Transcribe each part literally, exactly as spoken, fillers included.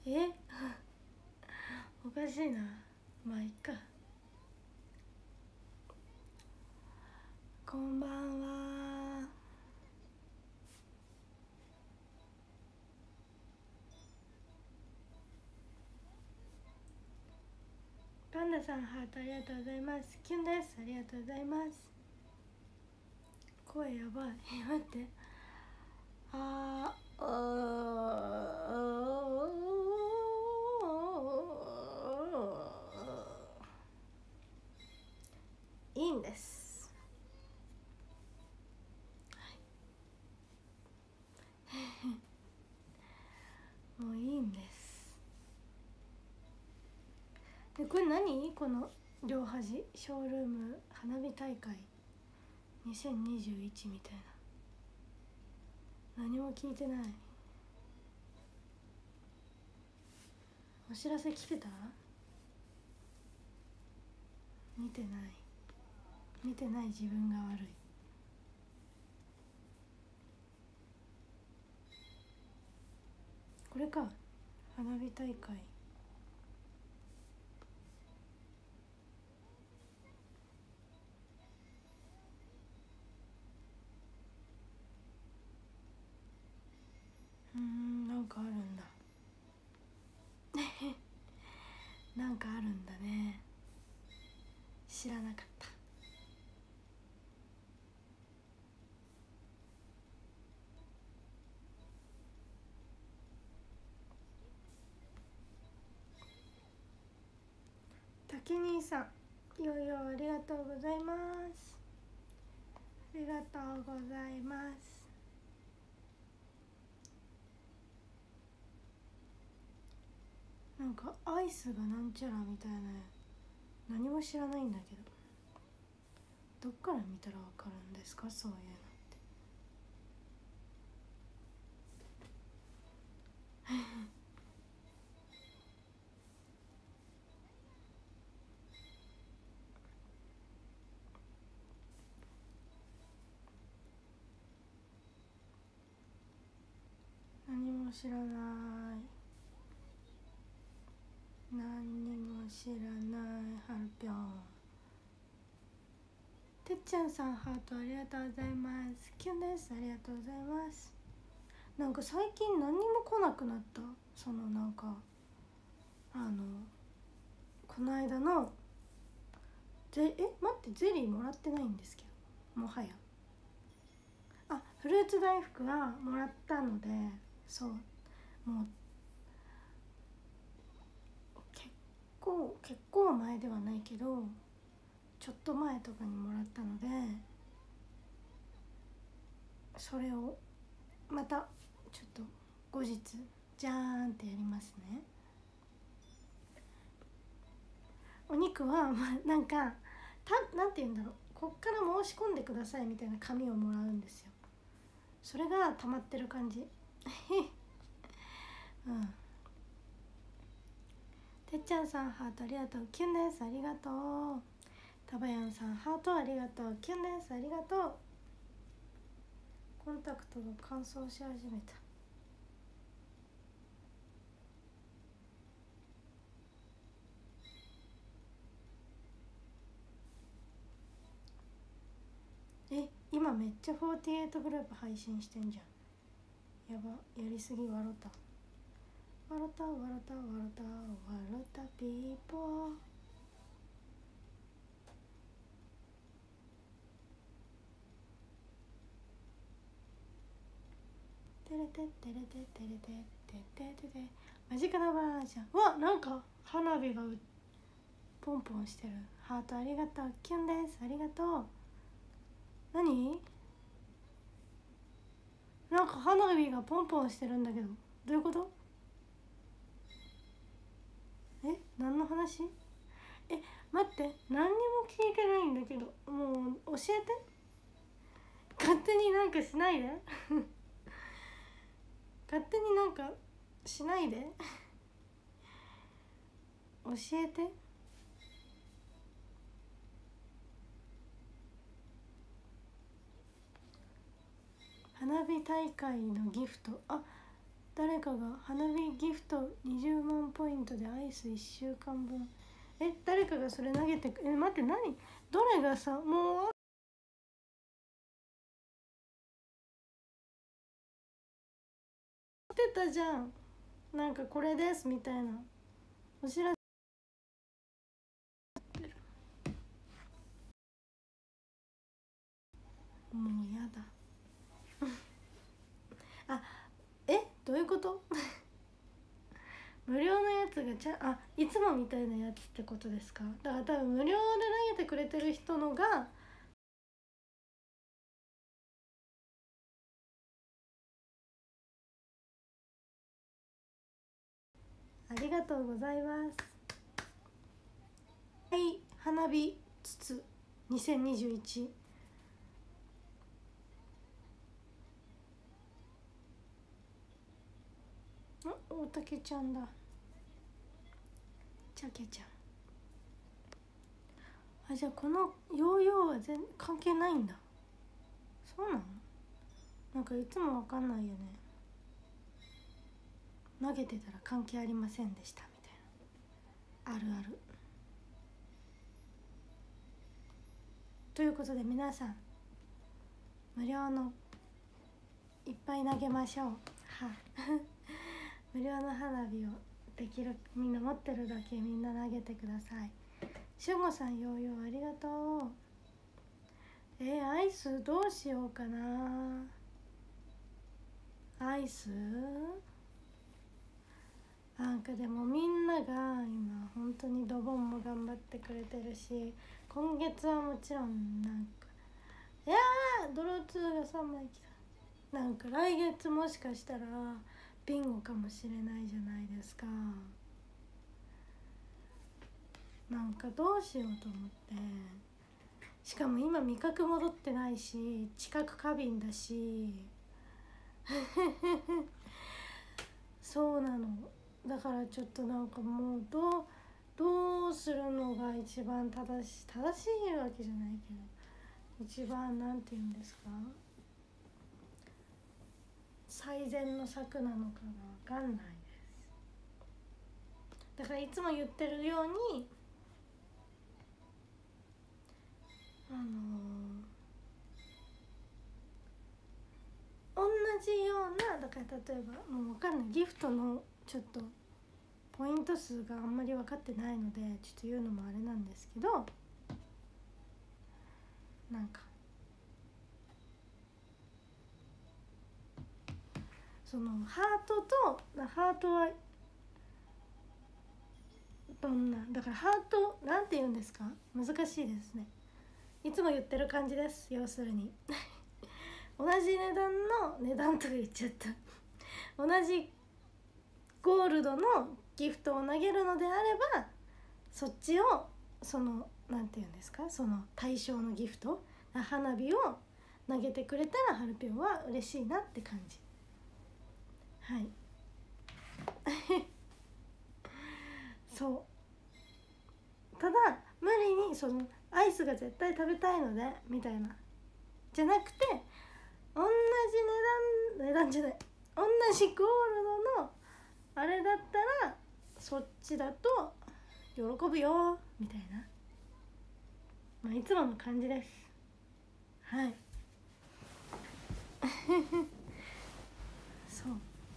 えおかしいな。まあいっか。こんばんは。パンダさんハートありがとうございます。キュンです、ありがとうございます。声やばい。え待って、あーいいんです。もういいんです。でこれ何、この両端ショールーム花火大会にせんにじゅういちみたいな、何も聞いてない。お知らせ来てた？見てない。見てない自分が悪い。これか、花火大会。うーん、なんかあるんだ。なんかあるんだね。知らなかった。竹兄さん、よいよありがとうございます。ありがとうございます。なんかアイスがなんちゃらみたいな、何も知らないんだけど、どっから見たらわかるんですか、そういうのって。何も知らない。何にも知らない。はるぴょん。てっちゃんさんハートありがとうございます。キュンです、ありがとうございます。なんか最近何にも来なくなった。そのなんかあのこの間のぜえ待って、ゼリーもらってないんですけど、もはや。あ、フルーツ大福はもらったので、そう、もう結構結構前ではないけどちょっと前とかにもらったので、それをまたちょっと後日じゃーんってやりますね。お肉はまあなんかたなんて言うんだろう、こっから申し込んでくださいみたいな紙をもらうんですよ。それが溜まってる感じ。うん。てっちゃんさんハートありがとう。キュンです、ありがとう。たばやんさんハートありがとう。キュンです、ありがとう。コンタクトが乾燥し始めた。え、今めっちゃフォーティエイトグループ配信してんじゃん。やば、やりすぎ。わろたわろたわろたわろたわろたピーポー。テレテテレテテレテテテテテ。マジカナバージョン。わ、なんか花火がポンポンしてる。ハートありがとう。キュンです、ありがとう。何、なんか花火がポンポンしてるんだけど、どういうこと？え、何の話？え、待って、何にも聞いてないんだけど、もう教えて。勝手になんかしないで。勝手になんかしないで。教えて。花火大会のギフト。あ、 誰かが花火ギフトにじゅうまんポイントでアイスいっしゅうかんぶん。え、誰かがそれ投げてく、え、待って、何、どれがさ、もうってたじゃん、なんかこれですみたいなお知らせ。もうやだあ、え、どういうこと無料のやつがちゃ、あ、いつもみたいなやつってことですか？だから多分無料で投げてくれてる人のが、ありがとうございます。はい、花火筒にせんにじゅういち。ん、大竹ちゃんだ。ちゃけちゃん。あ、じゃあこのヨーヨーは全関係ないんだ。そうなの？なんかいつもわかんないよね。投げてたら関係ありませんでしたみたいな。あるある。ということで皆さん、無料のいっぱい投げましょう。は無料の花火をできる、みんな持ってるだけみんな投げてください。しゅんごさん、ヨーヨーありがとう。えー、アイスどうしようかな。アイスなんかでもみんなが今本当にドボンも頑張ってくれてるし、今月はもちろんなんか、いやードローツーがさんまい来た。なんか来月もしかしたらビンゴかもしれないじゃないですか。なんかどうしようと思って、しかも今味覚戻ってないし知覚過敏だしそうなの。だからちょっとなんかもうどうどうするのが一番正しい正しいわけじゃないけど、一番なんて言うんですか、最善の策なのかが分かんないです。だからいつも言ってるように、あのー、同じような、だから例えばもう分かんない、ギフトのちょっとポイント数があんまり分かってないのでちょっと言うのもあれなんですけど、なんかそのハートと、ハートはどんな、だからハートなんて言うんですか、難しいですね。いつも言ってる感じです、要するに同じ値段の値段とか言っちゃった同じゴールドのギフトを投げるのであれば、そっちをそのなんて言うんですか、その対象のギフト、花火を投げてくれたらハルピョンは嬉しいなって感じ。はいそうただ無理にそのアイスが絶対食べたいのでみたいなじゃなくて、同じ値段値段じゃない、同じゴールドのあれだったらそっちだと喜ぶよみたいな、まあいつもの感じです。はいそう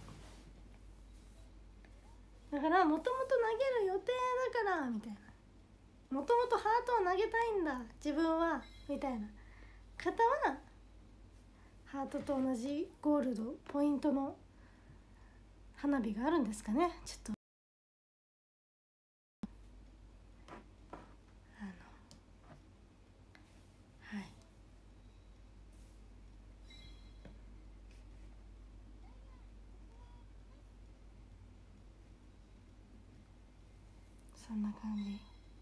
だからもともと投げる予定だからみたいな、もともとハートを投げたいんだ自分はみたいな方は、ハートと同じゴールドポイントの花火があるんですかね、ちょっとあのはいそんな感じ。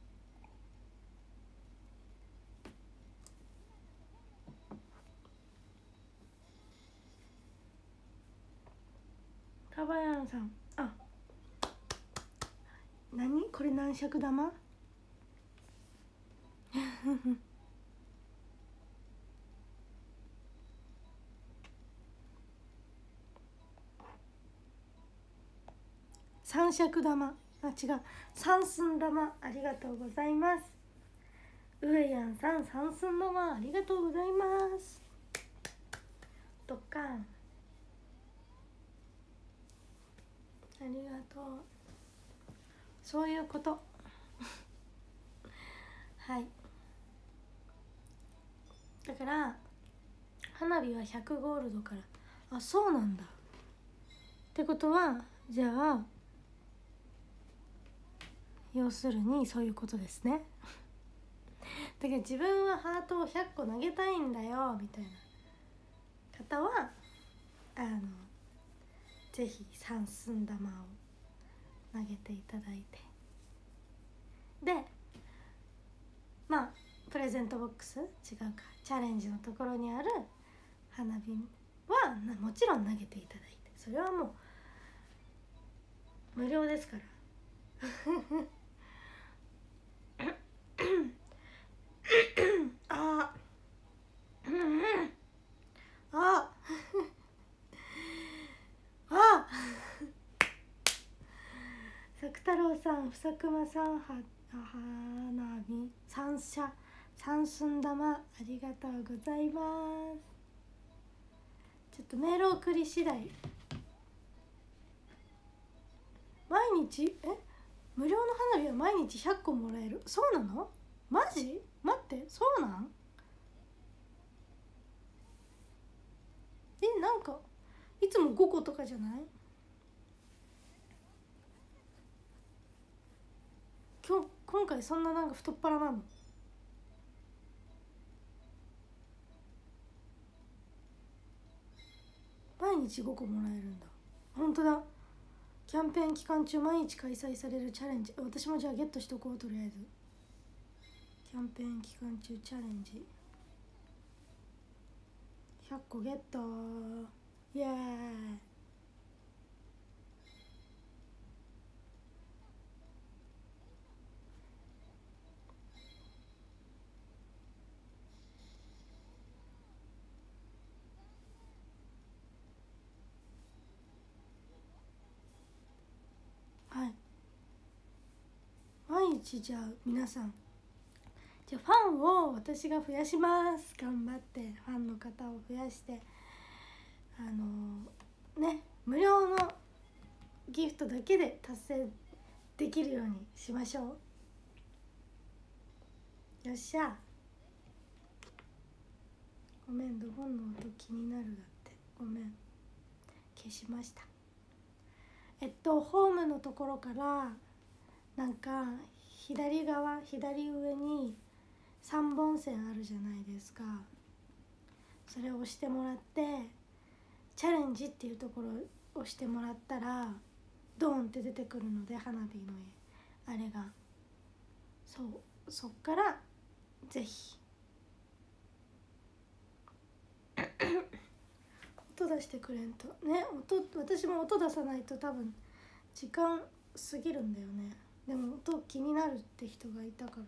タバヤンさん、あ、何これ何尺玉三尺玉、あ違う三寸玉、ありがとうございます。上やんさん、三寸玉ありがとうございます。ドッカン、ありがとう。そういうことはい、だから花火はひゃくゴールドから、あそうなんだ。ってことはじゃあ要するにそういうことですねだから自分はハートをひゃっこ投げたいんだよみたいな方はあのぜひ三寸玉を投げていただいて、でまあプレゼントボックス違うかチャレンジのところにある花火はもちろん投げていただいて、それはもう無料ですからあうんうんああ作太郎さん、ふさくまさん、は花火三社三寸玉ありがとうございます。ちょっとメール送り次第毎日え無料の花火は毎日ひゃっこもらえる、そうなの？マジ？待ってそうなん？えなんかいつもごことかじゃない？今日今回そんななんか太っ腹なの？毎日ごこもらえるんだ。ほんとだ。キャンペーン期間中毎日開催されるチャレンジ、私もじゃあゲットしとこう。とりあえずキャンペーン期間中チャレンジひゃっこゲット、イエーイ。はい、毎日じゃあ皆さんじゃあファンを私が増やします。頑張ってファンの方を増やしてあのー、ね無料のギフトだけで達成できるようにしましょう。よっしゃ。ごめん、ドボンの音気になるだって。ごめん、消しました。えっとホームのところからなんか左側左上にさんぼん線あるじゃないですか。それを押してもらってチャレンジっていうところを押してもらったらドーンって出てくるので、花火のあれがそうそっからぜひ音出してくれんとね。音私も音出さないと多分時間過ぎるんだよね。でも音気になるって人がいたから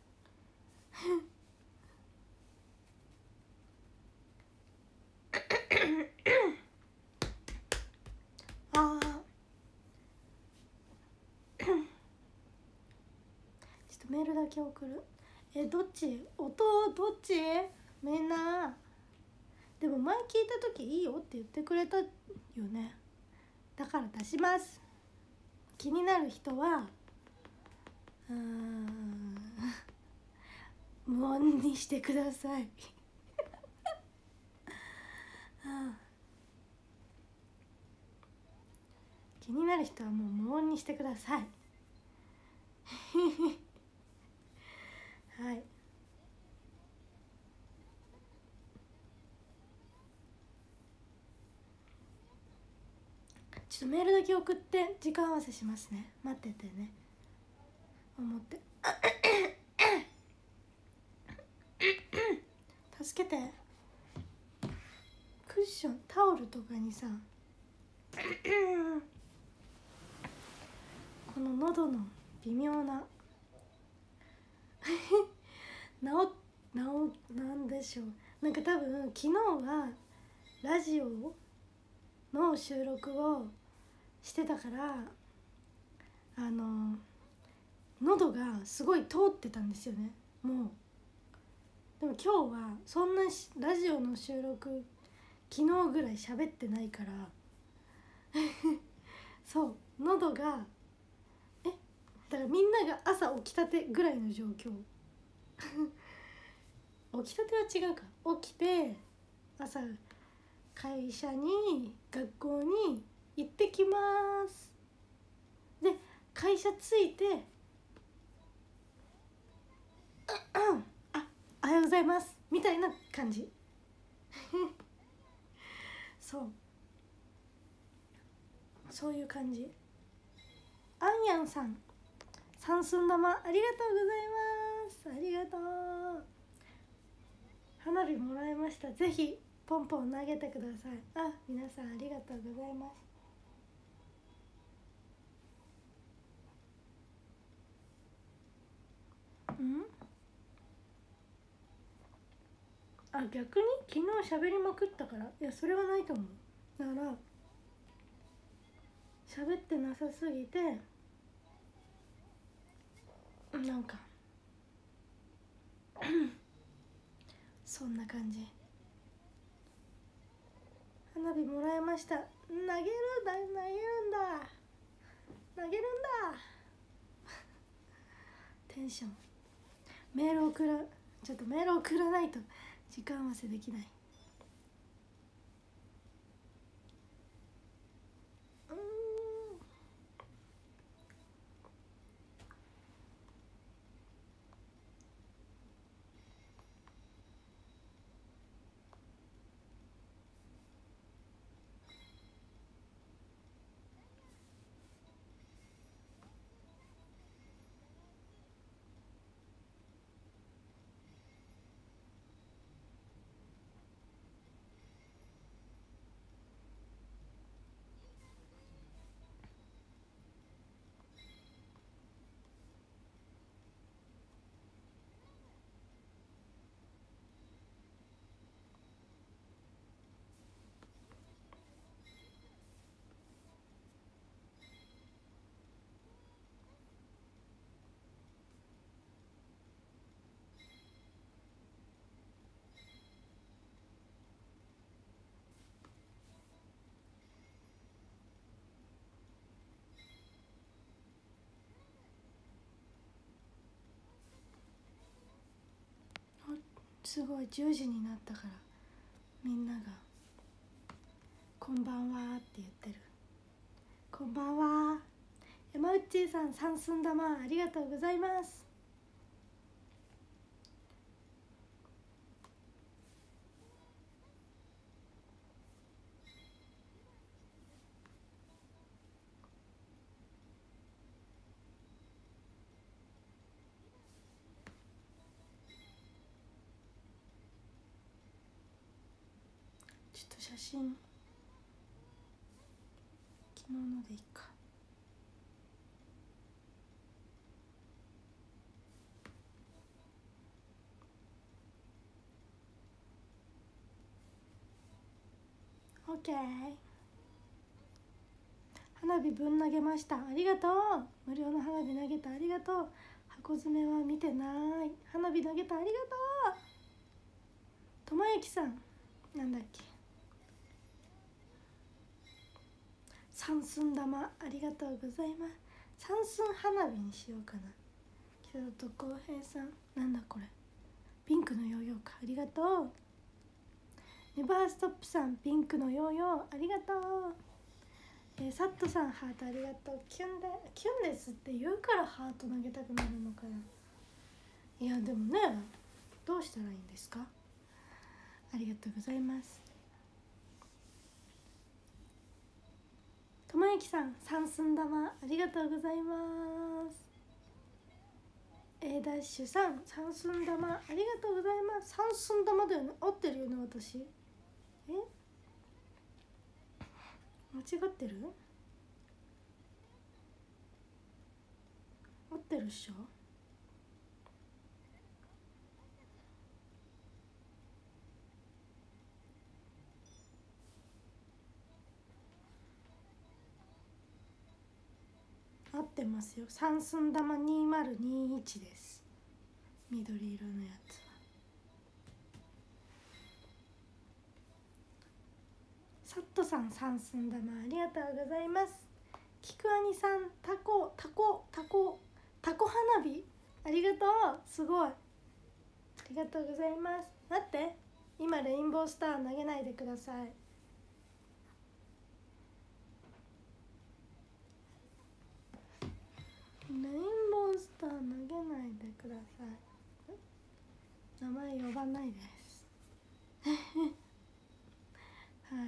ああちょっとメールだけ送る。えどっち音どっちみんな。でも前聞いた時いいよって言ってくれたよね。だから出します。気になる人はうーん無音にしてくださいああ気になる人はもう無音にしてくださいはいちょっとメールだけ送って時間合わせしますね。待っててね。思って助けて。クッションタオルとかにさこの喉の微妙ななおなおなんでしょう。なんか多分昨日はラジオの収録をしてたからあの喉がすごい通ってたんですよね。もうでも今日はそんなラジオの収録昨日ぐらい喋ってないからそう喉がえだからみんなが朝起きたてぐらいの状況起きたては違うか、起きて朝会社に学校に行ってきますで会社着いてあおはようございますみたいな感じそうそういう感じ。あんやんさん、三寸玉ありがとうございます。ありがとう。花火もらいました。ぜひポンポン投げてください。あ、皆さんありがとうございます。ん？あ、逆に昨日喋りまくったから。いや、それはないと思う。だから喋ってなさすぎてなんかそんな感じ。花火もらいました。投げるんだ、投げるんだ投げるんだテンション。メール送らちょっとメール送らないと時間合わせできない。うーんすごいじゅうじになったからみんなが「こんばんは」って言ってる。こんばんは。山内さん、三寸玉ありがとうございます。ちょっと写真昨日のでいいか。オッケー。花火ぶん投げました。ありがとう。無料の花火投げた。ありがとう。箱詰めは見てない。花火投げた。ありがとう。ともゆきさん、なんだっけ。三寸玉ありがとうございます。三寸花火にしようかな。京都浩平さん、なんだこれ。ピンクのヨーヨーか。ありがとう。ネバーストップさん、ピンクのヨーヨーありがとう。えー、サットさん、ハートありがとう。キュンでキュンですって言うからハート投げたくなるのかよ。いやでもね、どうしたらいいんですか。ありがとうございます。ともゆきさん、三寸玉ありがとうございます。 A ダッシュさん、三寸玉ありがとうございます。三寸玉だよね。合ってるよね私。え間違ってる？合ってるっしょ。 合ってますよ。三寸玉にまるにいちです。緑色のやつは。サットさん、三寸玉ありがとうございます。きくあにさん、タコタコタコタコ花火ありがとう。すごい、ありがとうございます。待って、今レインボースター投げないでください。レインボースター投げないでください。名前呼ばないですはい、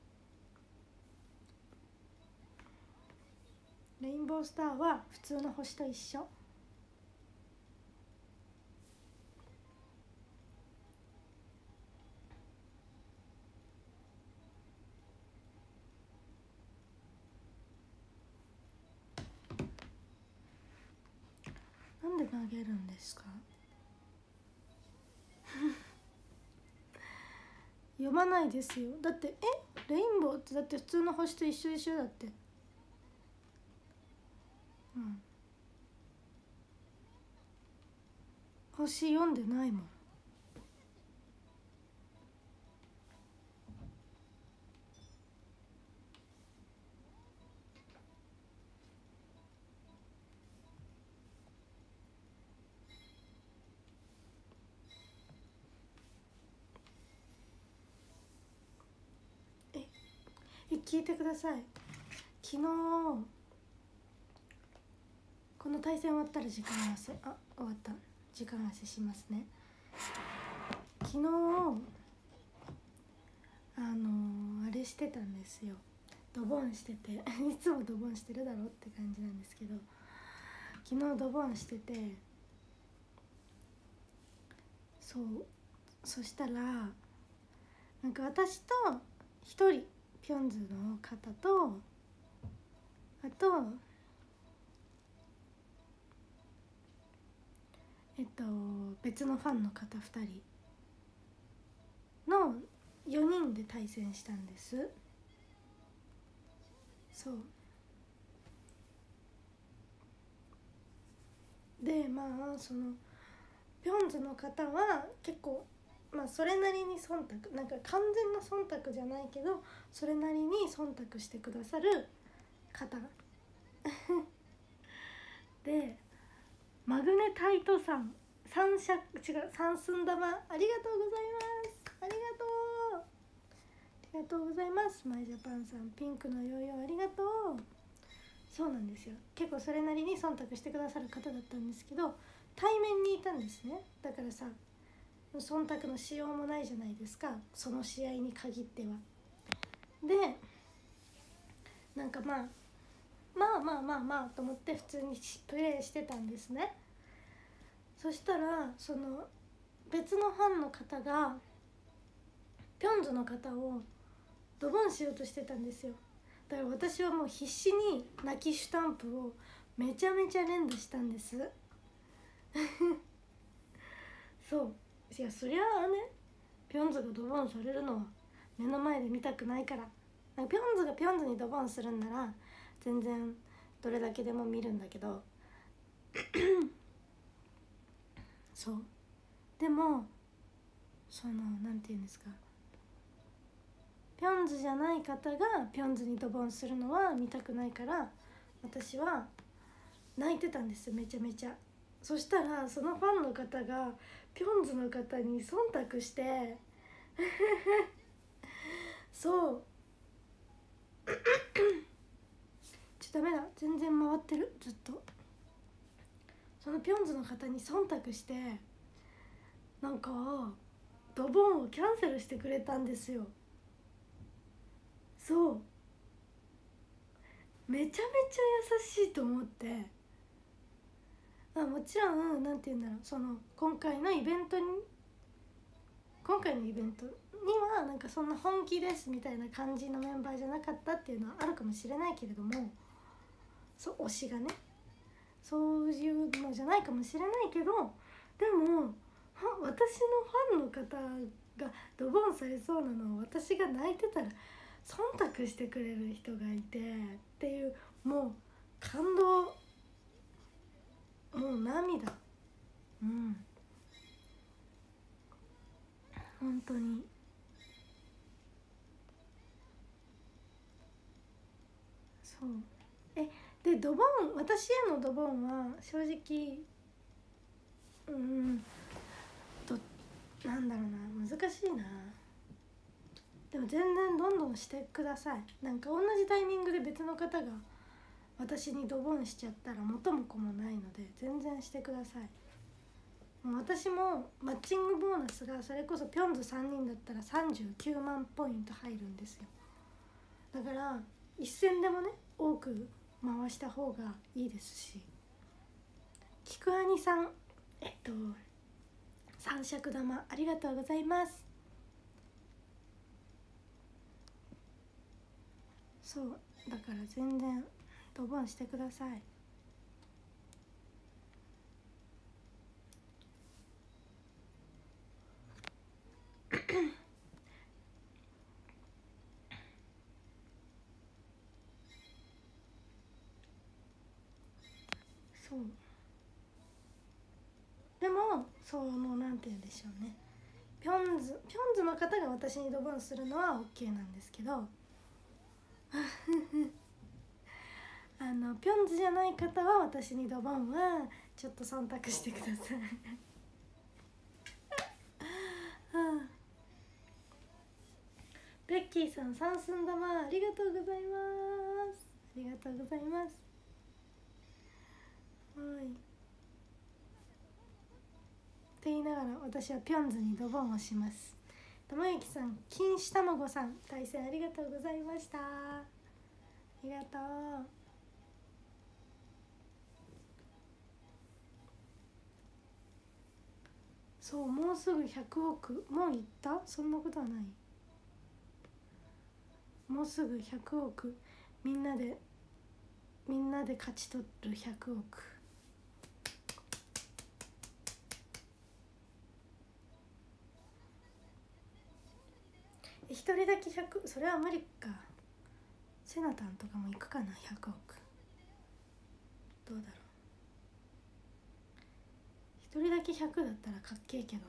レインボースターは普通の星と一緒。なんで投げるんですか読まないですよ。だってえレインボーってだって普通の星と一緒一緒だって。うん、星読んでないもん。ええ聞いてください。昨日この対戦終わったら時間合わせあ終わった時間合わせしますね。昨日あのー、あれしてたんですよ。ドボンしてていつもドボンしてるだろうって感じなんですけど、昨日ドボンしてて、そうそしたらなんか私と一人ピョンズの方とあとえっと別のファンの方ふたりのよにんで対戦したんです。そうで、まあそのピョンズの方は結構まあそれなりに忖度、なんか完全な忖度じゃないけどそれなりに忖度してくださる方で、マグネタイトさん、三尺違う三寸玉ありがとうございます。ありがとうありがとうございます。マイジャパンさん、ピンクのヨーヨーありがとう。そうなんですよ。結構それなりに忖度してくださる方だったんですけど、対面にいたんですね。だからさ忖度のしようもないじゃないですか、その試合に限っては。でなんかまあまあまあまあまあと思って普通にプレイしてたんですね。そしたらその別のファンの方がピョンズの方をドボンしようとしてたんですよ。だから私はもう必死に泣きシュタンプをめちゃめちゃ連打したんですそういやそりゃあね、ピョンズがドボンされるのは目の前で見たくないから。なんかピョンズがピョンズにドボンするんなら全然どれだけでも見るんだけどそうでもそのなんていうんですか、ピョンズじゃない方がピョンズにドボンするのは見たくないから私は泣いてたんです、めちゃめちゃ。そしたらそのファンの方がピョンズの方に忖度してそうちょダメだ、全然回ってるずっと。そのピョンズの方に忖度してなんかドボンをキャンセルしてくれたんですよ。そうめちゃめちゃ優しいと思って、あもちろんなんて言うんだろう、その今回のイベントに今回のイベントにはなんかそんな本気ですみたいな感じのメンバーじゃなかったっていうのはあるかもしれないけれども、そう推しがねそういうのじゃないかもしれないけど、でも私のファンの方がドボンされそうなのを私が泣いてたら忖度してくれる人がいてっていう、もう感動、もう涙、うん本当に。そうえでドボン、私へのドボンは正直うんどなんだろうな、難しいな。でも全然どんどんしてください。なんか同じタイミングで別の方が私にドボンしちゃったら元も子もないので全然してください。もう私もマッチングボーナスがそれこそピョンズさんにんだったらさんじゅうきゅうまんポイント入るんですよ。だから一戦でもね多く回した方がいいですし、きくあにさんえっと三尺玉ありがとうございます。そうだから全然ドボンしてください。そうでもそのなんて言うんでしょうね、ピョンズピョンズの方が私にドボンするのは OK なんですけどあのピョンズじゃない方は私にドボンはちょっと忖度してくださいはあ、ベッキーさん三寸玉ありがとうございます。ありがとうございます。はいって言いながら私はピョンズにドボンをします。玉ゆきさん、錦糸卵さん、対戦ありがとうございました。ありがとう。そうもうすぐひゃくおく、もういった？そんなことはない。もうすぐひゃくおく、みんなでみんなで勝ち取るひゃくおく。一人だけひゃく、それは無理か。セナタンとかも行くかな、ひゃくおく。どうだろう。一人だけひゃくだったらかっけえけどな。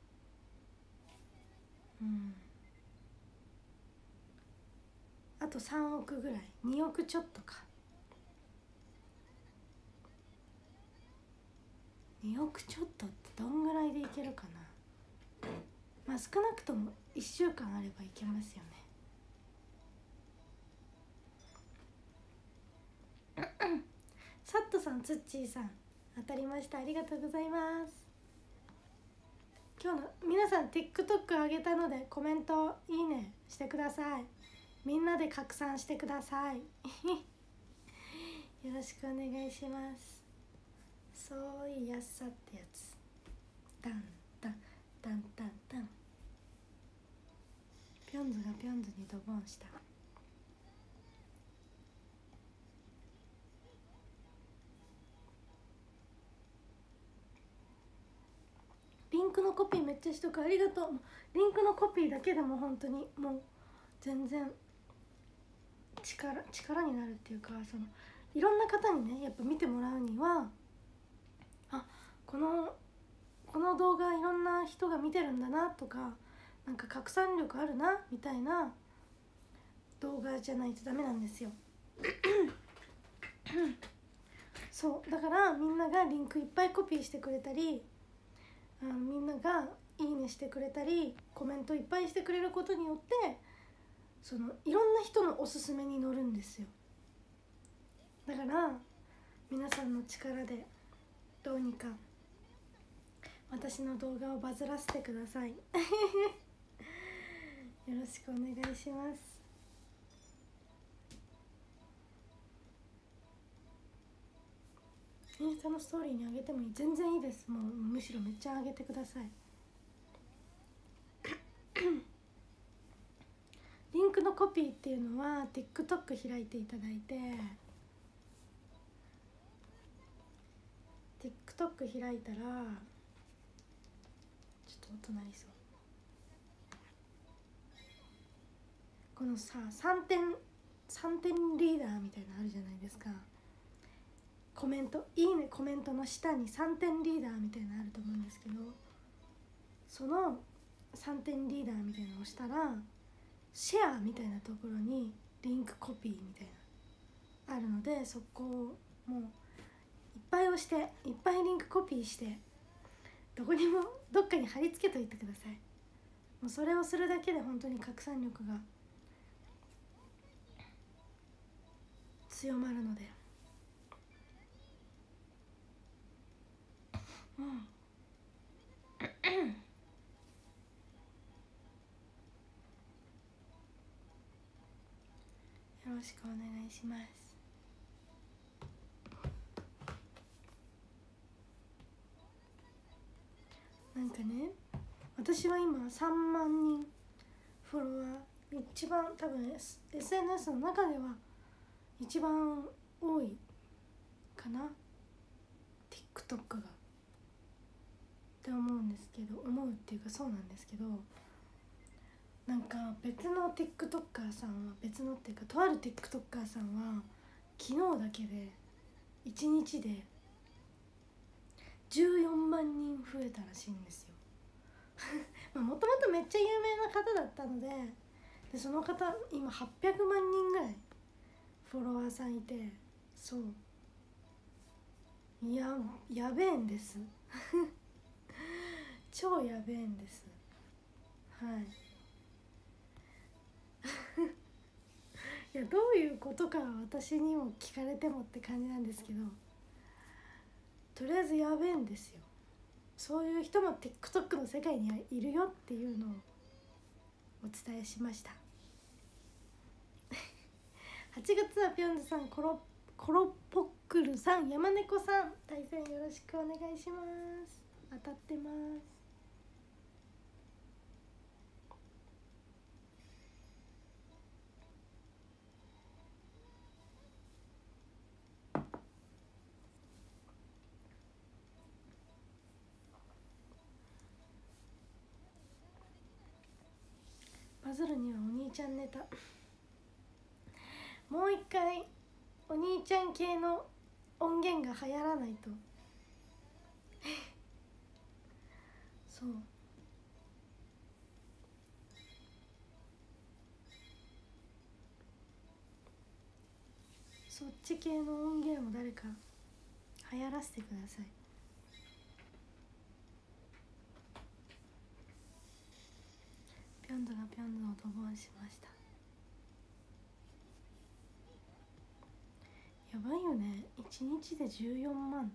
うんあとさんおくぐらい、におくちょっとか。におくちょっとってどんぐらいでいけるかな。まあ少なくともいっしゅうかんあればいけますよねサットさん、ツッチーさん、当たりました。ありがとうございます。今日の皆さん TikTok 上げたのでコメントいいねしてください。みんなで拡散してくださいよろしくお願いします。そういやさってやつ、ダンダンダンダンダン。ピョンズがピョンズにドボンした。リンクのコピーめっちゃしとく、ありがとう。リンクのコピーだけでも本当にもう全然力力になるっていうか、そのいろんな方にねやっぱ見てもらうには、あこのこの動画いろんな人が見てるんだなとか、なんか拡散力あるなみたいな動画じゃないとダメなんですよそうだからみんながリンクいっぱいコピーしてくれたり、あのみんながいいねしてくれたりコメントいっぱいしてくれることによって、そのいろんな人のおすすめに乗るんですよ。だから皆さんの力でどうにか私の動画をバズらせてくださいよろしくお願いします。インスタのストーリーにあげてもいい、全然いいです。もうむしろめっちゃあげてくださいリンクのコピーっていうのは TikTok 開いていただいて、 TikTok 開いたらちょっと音鳴りそう。このささんてんさんてんリーダーみたいなのあるじゃないですか。 コメントいいねコメントの下にさんてんリーダーみたいなのあると思うんですけど、そのさんてんリーダーみたいなのを押したらシェアみたいなところにリンクコピーみたいなあるので、そこをもういっぱい押していっぱいリンクコピーしてどこにもどっかに貼り付けといてください。もうそれをするだけで本当に拡散力が強まるので、うんよろしくお願いします。なんかね、私は今さんまんにんフォロワー、一番多分 エスエヌエス の中では一番多いかな、 TikTok がって思うんですけど、思うっていうかそうなんですけど、なんか別の TikToker さんは別のっていうかとある TikToker さんは昨日だけでいちにちでじゅうよんまんにん増えたらしいんですよもともとめっちゃ有名な方だったので、でその方今はっぴゃくまんにんぐらいフォロワーさんいて、そういややべえんです超やべえんです。はいいやどういうことかは私にも聞かれてもって感じなんですけど、とりあえずやべえんですよ。そういう人も TikTok の世界にはいるよっていうのをお伝えしましたはちがつはぴょんずさん、コロコロポックルさん、山猫さん、対戦よろしくお願いします。当たってます。バズるにはお兄ちゃんネタもう一回お兄ちゃん系の音源が流行らないとそうそっち系の音源を誰か流行らせてください。ぴょんずがぴょんずをドボンしました。やばいよね、いちにちでじゅうよんまんって、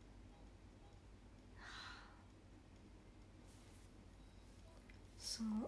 すごっ。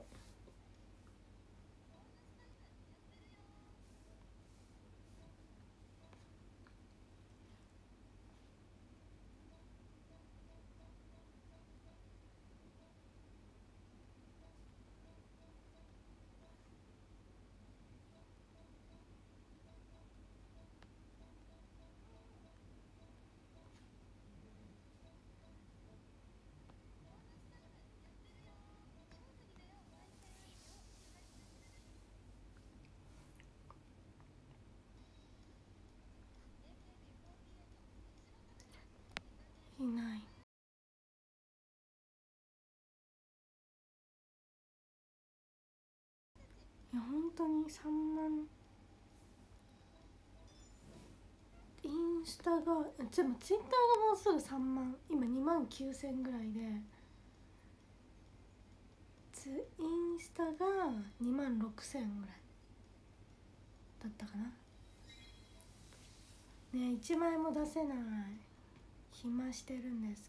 いない。いや本当にさんまん、インスタがでもツイッターがもうすぐさんまん、今にまんきゅうせんぐらいで、ツインスタがにまんろくせんぐらいだったかな。ねえいちまいも出せない、暇してるんです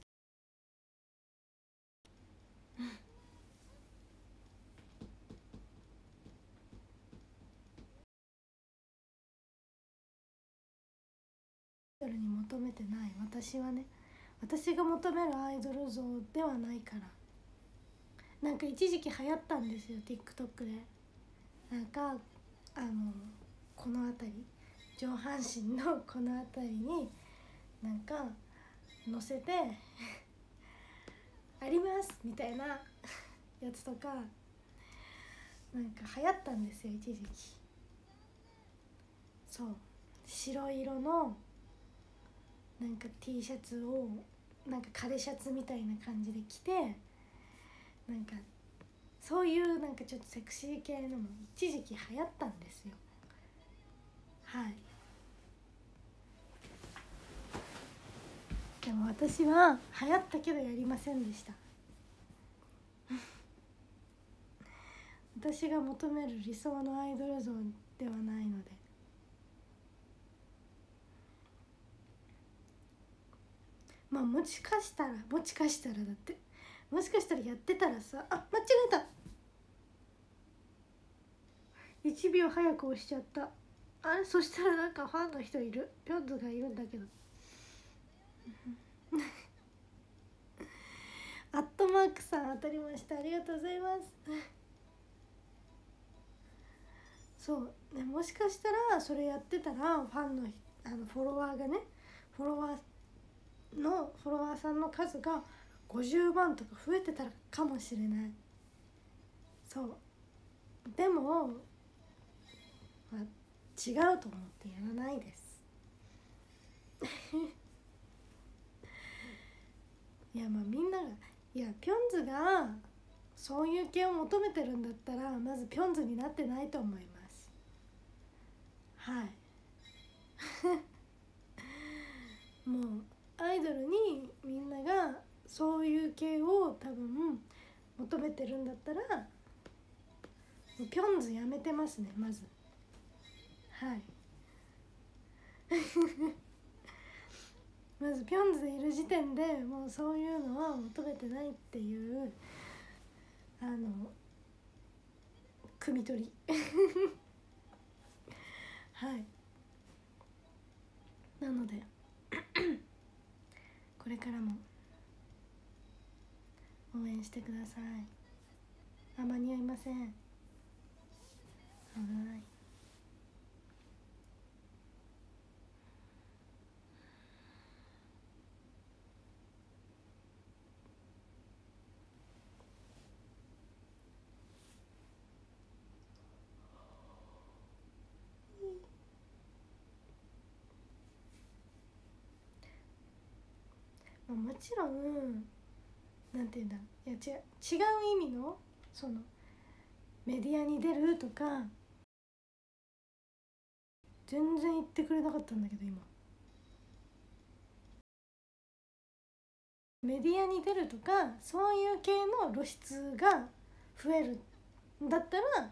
アイドルに求めてない、私はね、私が求めるアイドル像ではないから。なんか一時期流行ったんですよ TikTok で。なんかあのこの辺り、上半身のこの辺りになんか乗せてありますみたいなやつとかなんか流行ったんですよ一時期。そう白色のなんか T シャツをなんか枯れシャツみたいな感じで着て、なんかそういうなんかちょっとセクシー系のも一時期流行ったんですよ。はい。でも私は流行ったけどやりませんでした私が求める理想のアイドル像ではないので。まあもしかしたらもしかしたらだってもしかしたらやってたらさ、あ、間違えた、いちびょう早く押しちゃった。あれ、そしたらなんかファンの人いる、ピョンズがいるんだけどアットマークさん当たりました、ありがとうございますそうね、もしかしたらそれやってたらファンのあのフォロワーがね、フォロワーのフォロワーさんの数がごじゅうまんとか増えてたらかもしれない。そうでも、まあ、違うと思ってやらないですいや、まあみんなが、いやピョンズがそういう系を求めてるんだったらまずピョンズになってないと思います。はいもうアイドルにみんながそういう系を多分求めてるんだったらピョンズやめてますね、まず。はいまずピョンズでいる時点でもうそういうのは求めてないっていうあの汲み取りはいなのでこれからも応援してください。あ、間に合いません、危ない。まあ、もちろんなんていうんだ、いや違う違う意味のそのメディアに出るとか全然言ってくれなかったんだけど、今メディアに出るとかそういう系の露出が増えるんだったら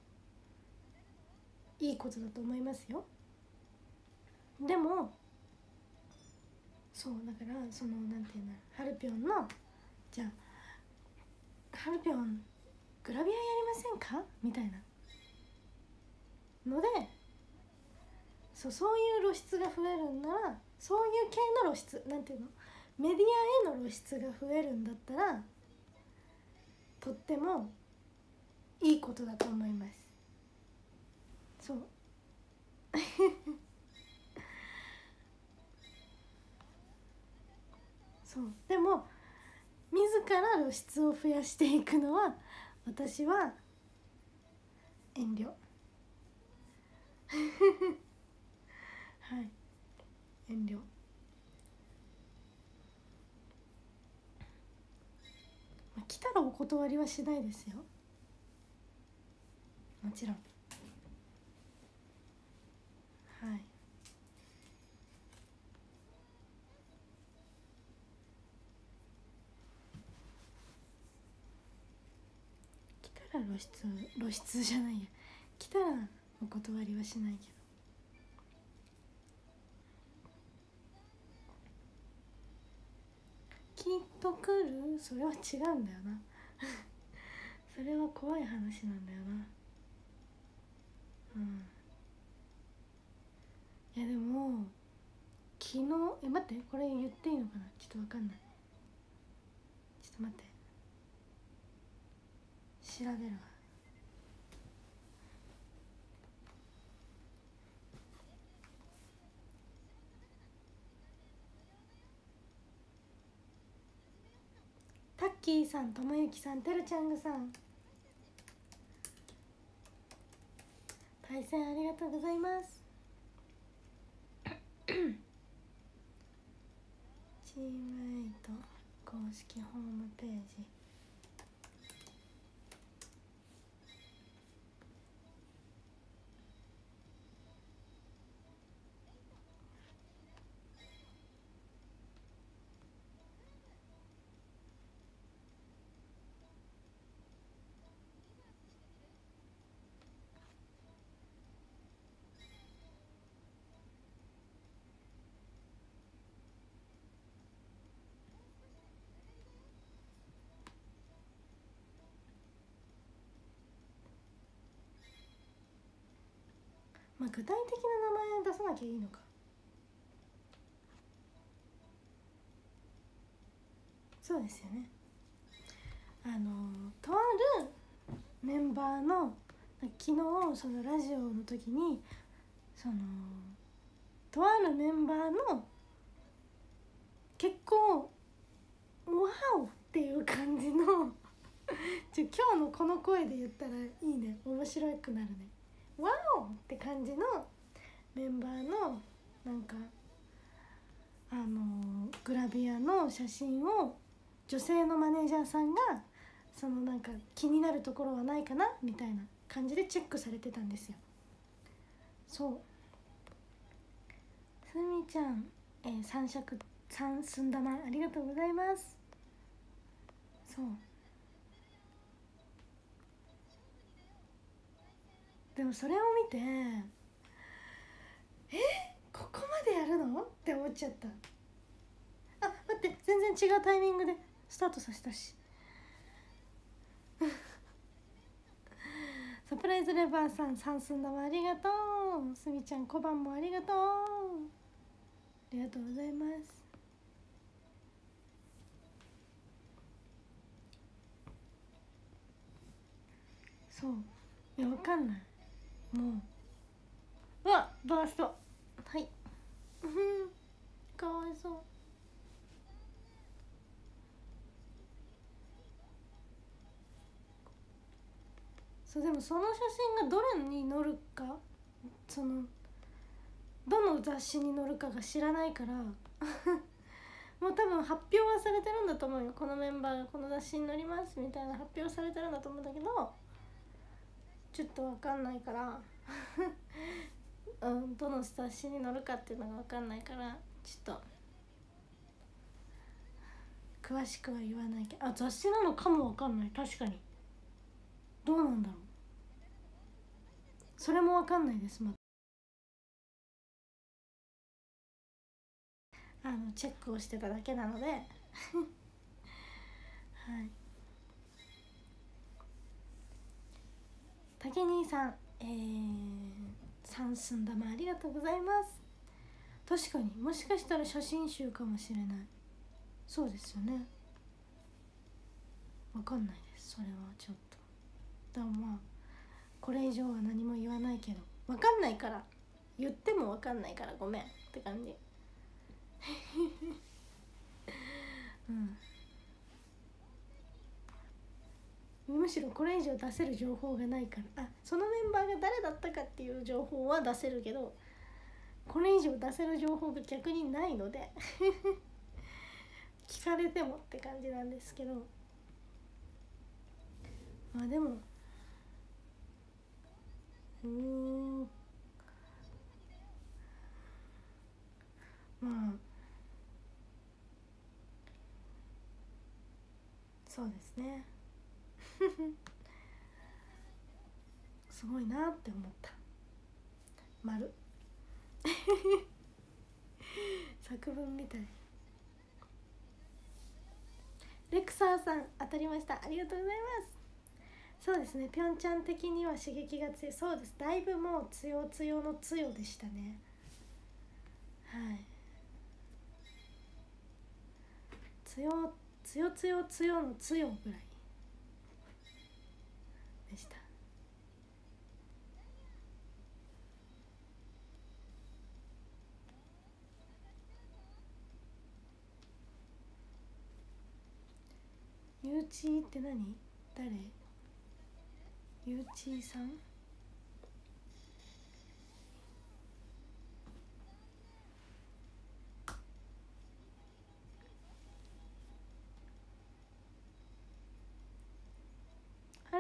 いいことだと思いますよ。でもそうだから、そのなんていうんだ、ハルピョンのじゃあハルピョングラビアやりませんかみたいなので、そうそういう露出が増えるんなら、そういう系の露出なんていうの、メディアへの露出が増えるんだったらとってもいいことだと思います。そうそうでも自ら露出を増やしていくのは私は遠慮はい遠慮、まあ、来たらお断りはしないですよ、もちろん。はい来たら露出露出じゃないや、来たらお断りはしないけど、きっと来る、それは違うんだよなそれは怖い話なんだよな。うん、いやでも昨日、え待って、これ言っていいのかな、ちょっとわかんない、ちょっと待って調べるわ。タッキーさん、ともゆきさん、てるちゃんぐさん、対戦ありがとうございますチームエイト公式ホームページ。まあ具体的な名前出さなきゃいいのか。そうですよね。あのとあるメンバーの昨日そのラジオの時にそのとあるメンバーの結構ワオっていう感じのちょ今日のこの声で言ったらいいね、面白くなるね。ワオって感じのメンバーのなんかあのグラビアの写真を女性のマネージャーさんがそのなんか気になるところはないかなみたいな感じでチェックされてたんですよ。そうすみちゃん、えー、三尺三寸玉ありがとうございます。そうでもそれを見てえここまでやるのって思っちゃった。あ待って全然違うタイミングでスタートさせたしサプライズレバーさん三寸玉ありがとう。すみちゃん小判もありがとう。ありがとうございます。そういやわかんないもううわバーストはいかわいそう。そうでもその写真がどれに載るかそのどの雑誌に載るかが知らないからもう多分発表はされてるんだと思うよ。このメンバーがこの雑誌に載りますみたいな発表されてるんだと思うんだけどちょっと分かんないからうん、どの雑誌に載るかっていうのが分かんないからちょっと詳しくは言わないけど、あ雑誌なのかも分かんない。確かにどうなんだろう、それも分かんないです。まあのチェックをしてただけなのではい竹兄さん、えー、三寸玉ありがとうございます。確かにもしかしたら写真集かもしれない。そうですよね。わかんないですそれはちょっと。だまあこれ以上は何も言わないけどわかんないから言ってもわかんないからごめんって感じうん、むしろこれ以上出せる情報がないから、あそのメンバーが誰だったかっていう情報は出せるけどこれ以上出せる情報が逆にないので聞かれてもって感じなんですけど、まあでもうーんまあそうですねすごいなって思った。丸作文みたい。レクサーさん当たりました、ありがとうございます。そうですね、ピョンチャン的には刺激が強い。そうです、だいぶもうつよつよのつよでしたね。はいつよつよつよつよのつよぐらいでした。ゆうちーって何、誰、ゆうちーさん、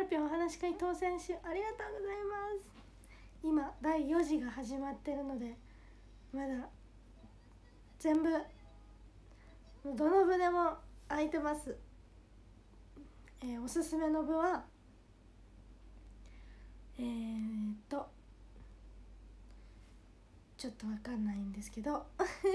ぴょんお話し会当選しありがとうございます。今だいよ次が始まってるのでまだ全部どの部でも空いてます。えー、おすすめの部はえー、っとちょっとわかんないんですけど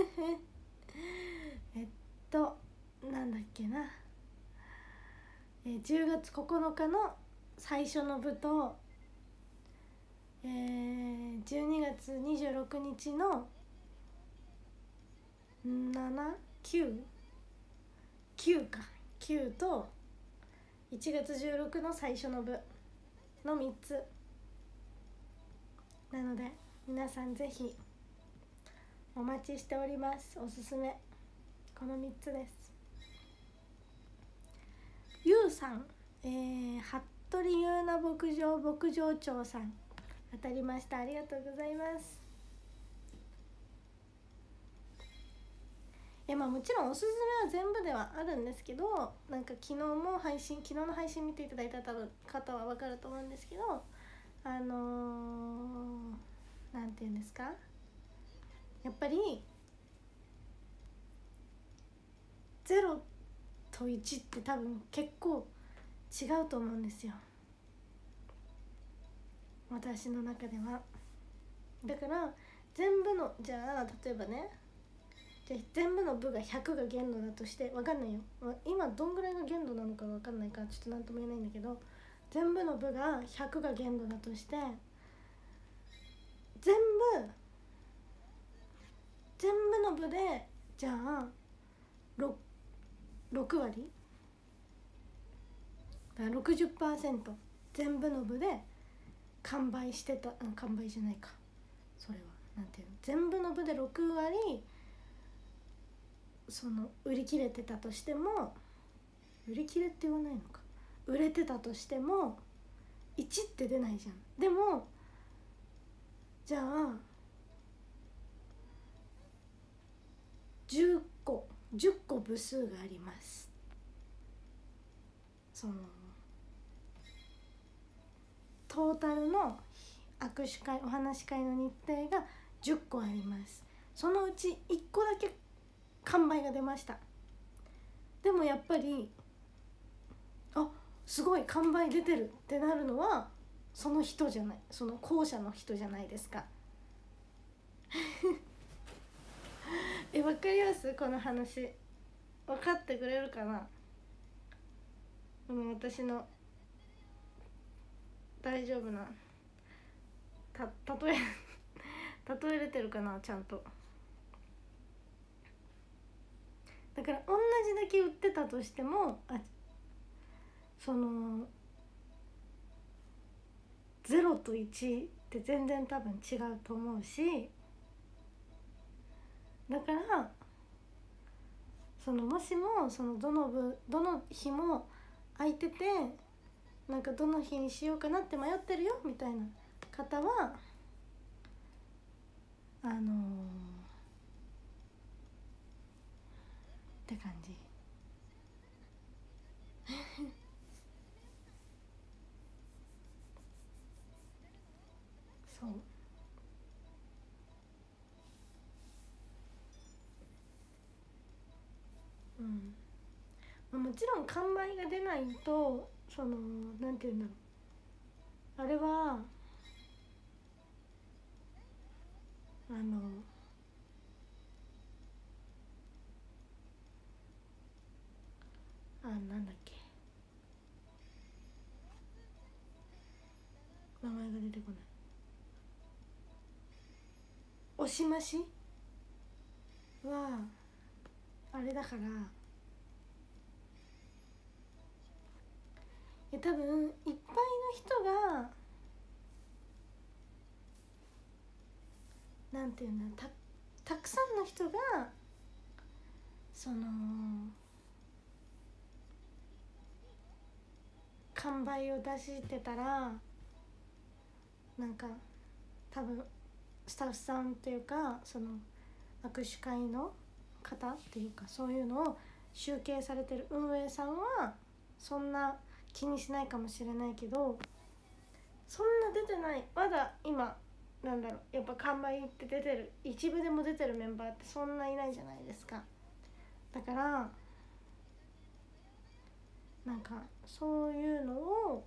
えっとなんだっけな、えー、じゅうがつここのかの最初の部と、えー、じゅうにがつにじゅうろくにちのなな、きゅう、きゅうかきゅうといちがつじゅうろくの最初の部のみっつなので皆さんぜひお待ちしております。おすすめこのみっつです。ゆうさん、えー、服部優奈牧場牧場長さん当たりました。ありがとうございます。えまあ、もちろんおすすめは全部ではあるんですけど、なんか昨日も配信昨日の配信見ていただいた方は分かると思うんですけど、あのー、なんていうんですか、やっぱりゼロといちって多分結構違うと思うんですよ、私の中では。だから全部のじゃあ例えばね、じゃあ全部の部がひゃくが限度だとして、分かんないよ、今どんぐらいが限度なのか分かんないからちょっと何とも言えないんだけど、全部の部がひゃくが限度だとして、全部全部の部でじゃあ 6, 6割だから ろくじゅっパーセント 全部の部で完売してた、うん、完売じゃないか、それはなんていうの、全部の部でろくわりその売り切れてたとしても、売り切れって言わないのか、売れてたとしてもいちって出ないじゃん。でもじゃあじゅっこじゅっこ部数があります。そのトータルの握手会お話し会の日程がじゅっこあります。そのうちいっこだけ完売が出ました。でもやっぱりあすごい完売出てるってなるのはその人じゃない、その後者の人じゃないですかえ、わかりますこの話、分かってくれるかな、この私の大丈夫なた例え例えれてるかな、ちゃんと。だから同じだけ売ってたとしても、あそのゼロといちって全然多分違うと思うし、だからそのもしもそのどの部どの日も空いてて、なんかどの日にしようかなって迷ってるよみたいな方はあのー、って感じそううん、まあ、もちろん完売が出ないとそのなんていうんだろう、あれはあのあなんだっけ、名前が出てこない、押し増しはあれだから、いや多分いっぱいの人がなんていうんだ、たたくさんの人がその完売を出してたら、なんか多分スタッフさんっていうかその握手会の方っていうかそういうのを集計されてる運営さんはそんな気にしないかもしれないけど、そんな出てない、まだ今なんだろう、やっぱ完売って出てる、一部でも出てるメンバーってそんないないじゃないですか。だからなんかそういうのを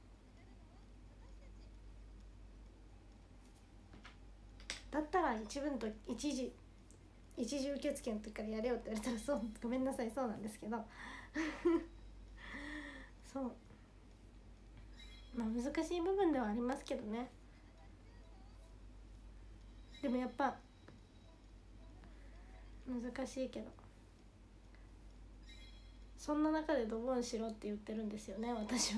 だったら一部と一時一時受付の時からやれよって言われたら、そうごめんなさい、そうなんですけどそうまあ難しい部分ではありますけどね。でもやっぱ難しいけど、そんな中でドボンしろって言ってるんですよね、私は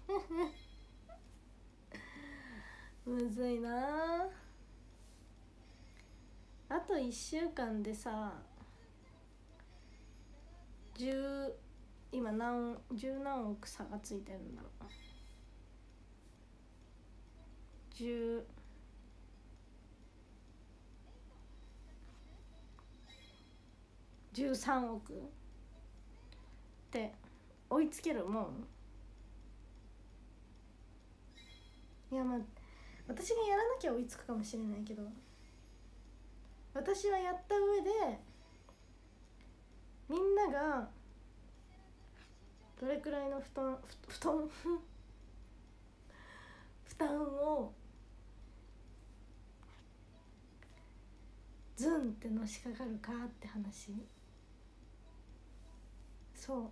むずいな。あといっしゅうかんでさ、じゅう今何十何億差がついてるんだろう、じゅうじゅうさんおくって追いつけるもん。いやまあ私がやらなきゃ追いつくかもしれないけど、私はやった上でみんながどれくらいの負担負担負担をズンってのしかかるかって話。そう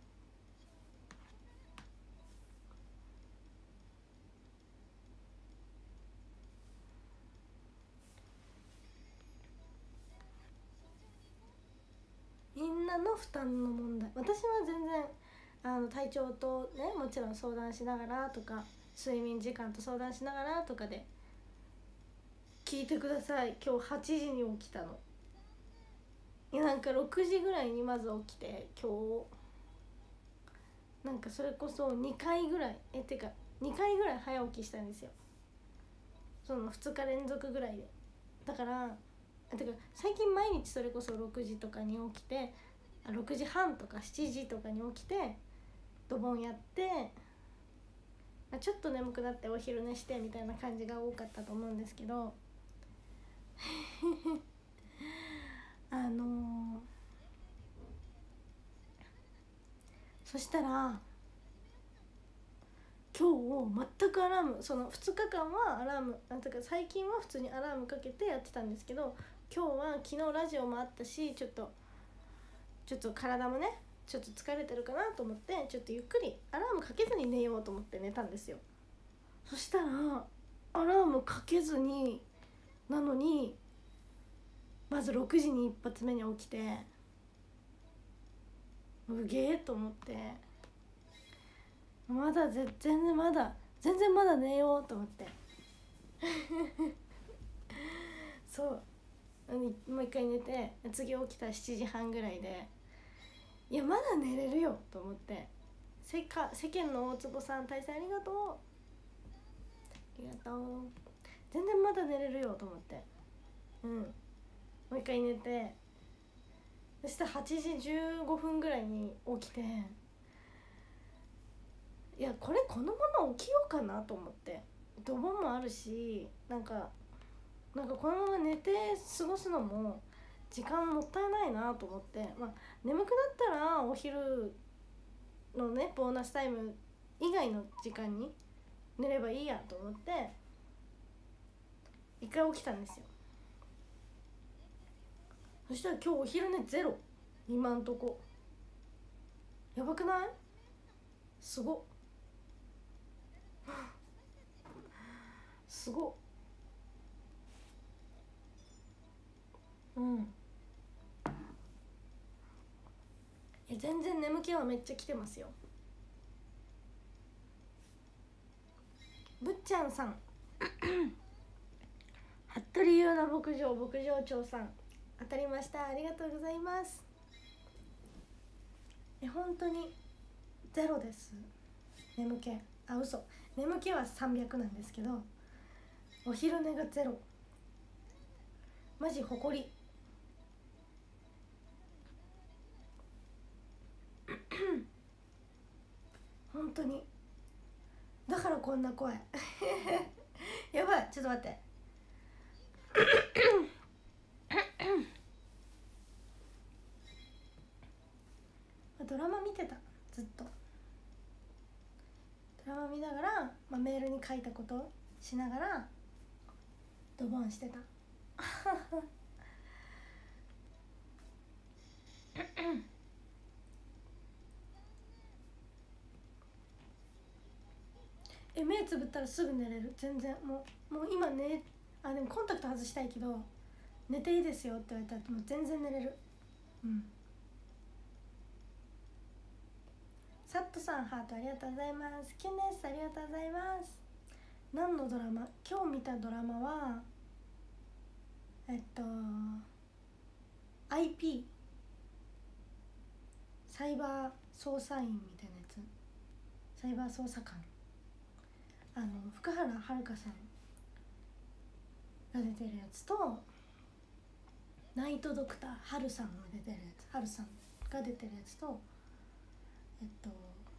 みんなの負担の問題。私は全然あの体調とねもちろん相談しながらとか、睡眠時間と相談しながらとかで聞いてください。今日はちじに起きたの。いやなんかろくじぐらいにまず起きて、今日なんかそれこそにかいぐらいえてかにかいぐらい早起きしたんですよ、そのふつか連続ぐらいで。だからてか最近毎日それこそろくじとかに起きて、あろくじはんとかしちじとかに起きてドボンやって、ちょっと眠くなってお昼寝してみたいな感じが多かったと思うんですけどあのー、そしたら今日全くアラーム、そのふつかかんはアラームなんていうか最近は普通にアラームかけてやってたんですけど、今日は昨日ラジオもあったし、ちょっとちょっと体もねちょっと疲れてるかなと思って、ちょっとゆっくりアラームかけずに寝ようと思って寝たんですよ。そしたらアラームかけずになのにまずろくじに一発目に起きて、うげえと思って、まだ全然まだ全然まだ寝ようと思ってそうもう一回寝て、次起きたらしちじはんぐらいで、いやまだ寝れるよと思って、せか世間の大坪さん大戦ありがとうありがとう、全然まだ寝れるよと思って、うんもう一回寝て、そしたらはちじじゅうごふんぐらいに起きて、いやこれこのまま起きようかなと思って、ドボンもあるし、なんかなんかこのまま寝て過ごすのも時間もったいないなと思って、まあ眠くなったらお昼のねボーナスタイム以外の時間に寝ればいいやと思って一回起きたんですよ。そしたら今日お昼寝ゼロ、今んとこやばくない？すごっすごっうんいや全然眠気はめっちゃ来てますよ。ぶっちゃんさん服部優奈牧場牧場長さん当たりました、ありがとうございます。え本当にゼロです、眠気。あ嘘、眠気はさんびゃくなんですけどお昼寝がゼロ、マジ誇り本当に。だからこんな声やばい、ちょっと待ってドラマ見てた、ずっとドラマ見ながら、まあ、メールに書いたことしながらドボンしてたえ、目つぶったらすぐ寝れる、全然。もうもう今ね、あ、でもコンタクト外したいけど寝ていいですよって言われたらもう全然寝れる。うん。サットさんハートありがとうございます。キュンです、ありがとうございます。何のドラマ？今日見たドラマはえっと アイピー サイバー捜査員みたいなやつ、サイバー捜査官、あの福原遥さんが出てるやつと、ナイトドクターハルさんが出てるやつ、ハルさんが出てるやつと、えっと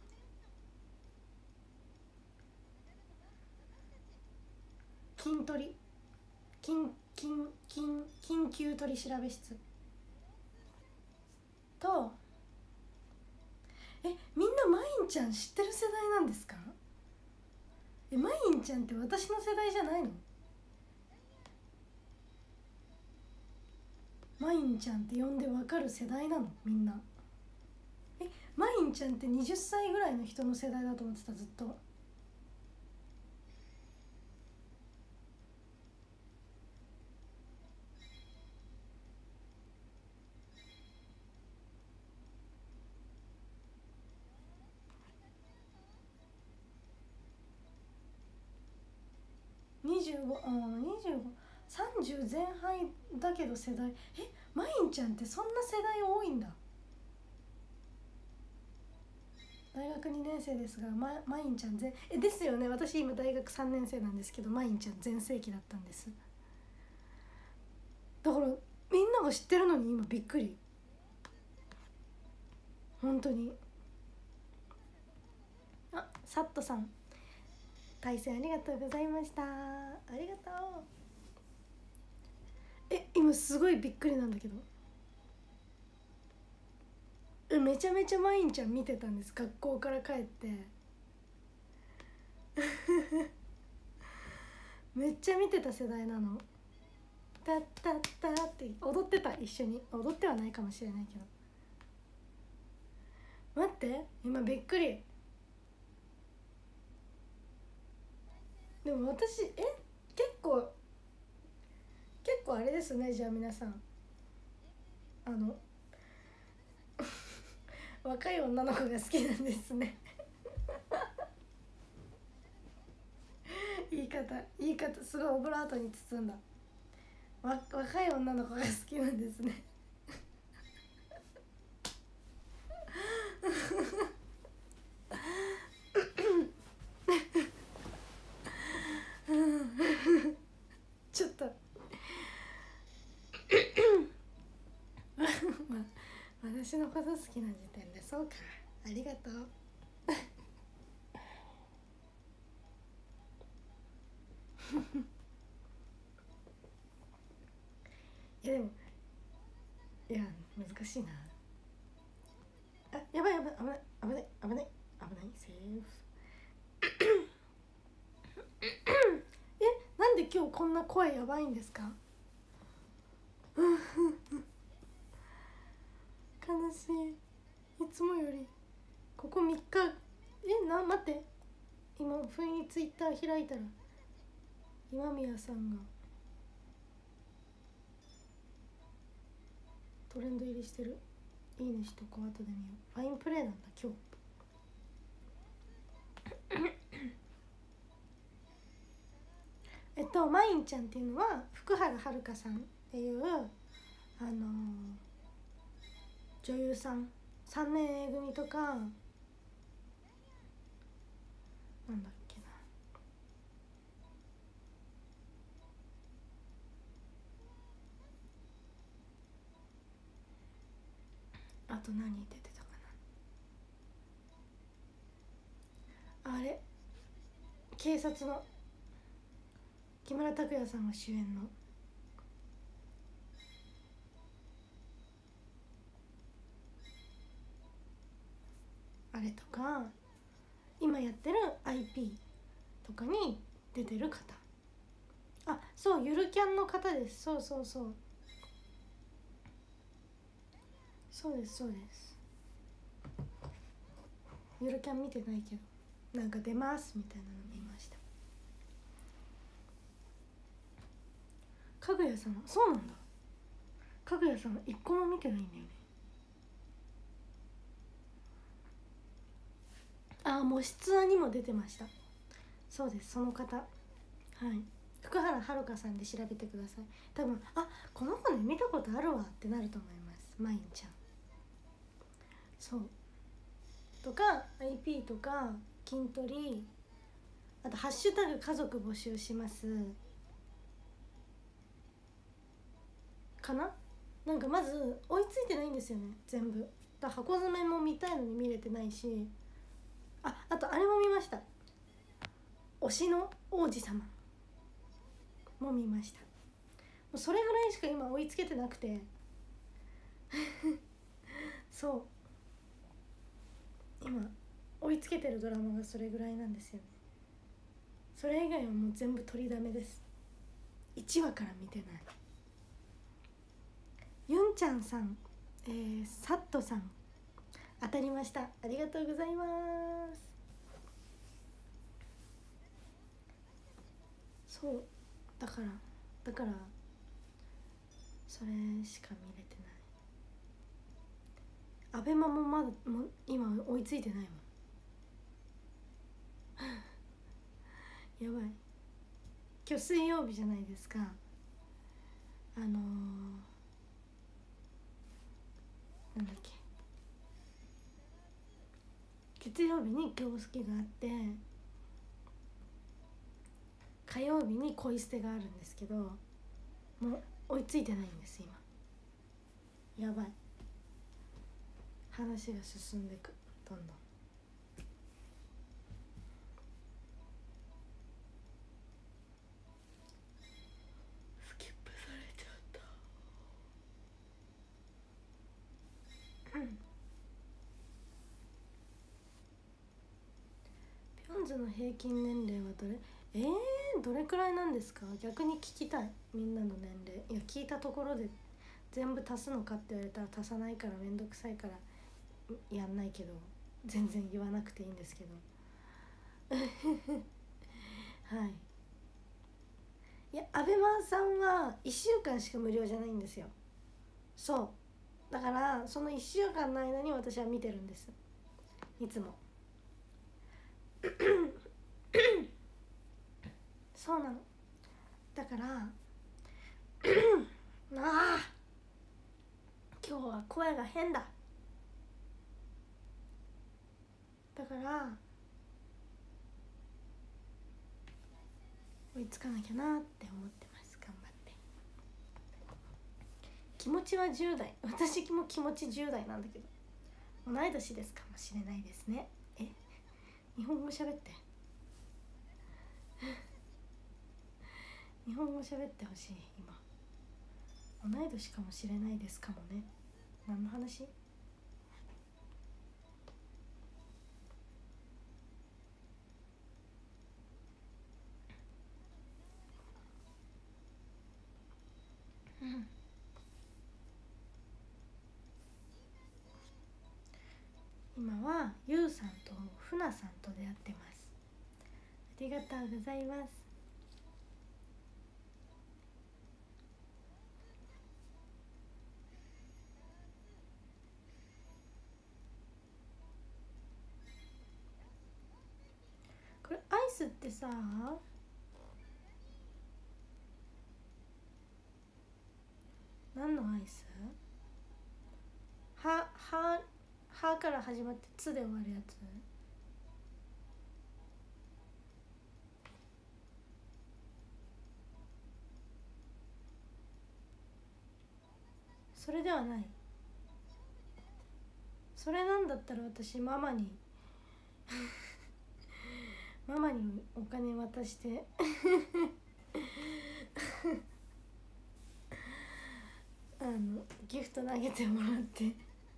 筋トリ緊緊緊緊急取調室と、え、みんなマインちゃん知ってる世代なんですか？え、マインちゃんって私の世代じゃないの？マインちゃんって呼んでわかる世代なのみんな？え、マインちゃんってはたちぐらいの人の世代だと思ってた、ずっと。にじゅうご、あーにじゅうご、さんじゅう前半だけど世代、え、マインちゃんってそんな世代多いんだ。大学にねん生ですが、ま、マインちゃん全えですよね。私今大学さんねん生なんですけど、マインちゃん全盛期だったんです。だからみんなが知ってるのに今びっくり、本当に。あ、サットさん対戦ありがとうございました。ありがとう。え、今すごいびっくりなんだけど、え、めちゃめちゃマインちゃん見てたんです、学校から帰ってめっちゃ見てた世代なの。タッタッタッって踊ってた、一緒に。踊ってはないかもしれないけど。待って、今びっくり。でも私、え、結構結構あれですね。じゃあ皆さん、あの若い女の子が好きなんですね言い方言い方すごいオブラートに包んだ。わ若い女の子が好きなんですねちょっとまあ、私のこと好きな時点でそうか、ありがとういやでも、いや難しいな。あ、やばいやばい、危ない危ない危ない危ないセーフえ、なんで今日こんな声やばいんですか悲しい。いつもよりここみっか、え、な、待って、今不意にツイッター開いたら今宮さんがトレンド入りしてる。いいねしとこう、後で見よう。ファインプレーなんだ今日えっとマインちゃんっていうのは福原遥さんっていうあのー、女優さん、さんねん A 組とか、なんだっけな、あと何出てたかな、 あれ警察の木村拓哉さんが主演のあれとか、今やってる アイピー とかに出てる方、あ、そう、ゆるキャンの方です。そうそうそう、そうですそうです。ゆるキャン見てないけど、なんか出ますみたいなの見ました。かぐやさん、そうなんだ、かぐやさん一個も見てないんだよね。あ、もう出演にも出てました。そうです、その方、はい、福原遥さんで調べてください。多分、あ、この子ね見たことあるわってなると思います。まいんちゃん、そうとか アイピー とか筋トレ、あとハッシュタグ家族募集しますかな。なんかまず追いついてないんですよね全部。だ箱詰めも見たいのに見れてないし、あ、あとあれも見ました、推しの王子様も見ました。もうそれぐらいしか今追いつけてなくてそう今追いつけてるドラマがそれぐらいなんですよね。それ以外はもう全部取りだめです。いちわから見てない。ユンちゃんさん、えー、サットさん当たりました、ありがとうございます。そうだからだからそれしか見れてない。アベマもまだも今追いついてないもんやばい。今日水曜日じゃないですか。あのー、なんだっけ、月曜日に今日好きがあって、火曜日に恋捨てがあるんですけど、もう追いついてないんです今。やばい、話が進んでく、どんどん。スキップされちゃったピョンズの平均年齢はどれ、えー、どれくらいなんですか。逆に聞きたい、みんなの年齢。いや、聞いたところで全部足すのかって言われたら足さないからめんどくさいからやんないけど、全然言わなくていいんですけどはい。いや、アベマさんはいっしゅうかんしか無料じゃないんですよ。そうだからそのいっしゅうかんの間に私は見てるんです、いつもそうなの。だからああ今日は声が変だ。だから追いつかなきゃなって思ってます。頑張って。気持ちはじゅう代、私も気持ちじゅう代なんだけど、同い年ですかもしれないですね。え、日本語喋って日本語喋ってほしい。今同い年かもしれないですかもね、何の話。うん今はゆうさんとふなさんと出会ってます。ありがとうございます。これアイスってさ、何のアイス？は、は、はから始まってつで終わるやつ？それではない。それなんだったら私ママにママにお金渡してあのギフト投げてもらって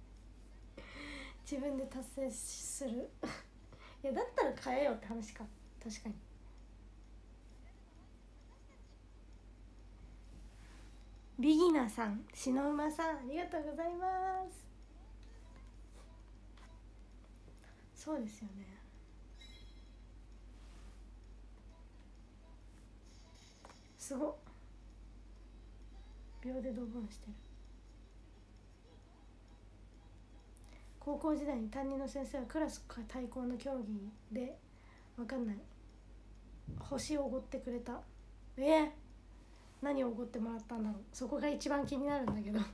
自分で達成するいやだったら買えよって話か。確かに。ビギナさん、しのうまさん、ありがとうございます。そうですよね。すごっ、秒でドボンしてる。高校時代に担任の先生はクラス対抗の競技でわかんない星をおごってくれた。えー、何をおごってもらったんだろう。そこが一番気になるんだけど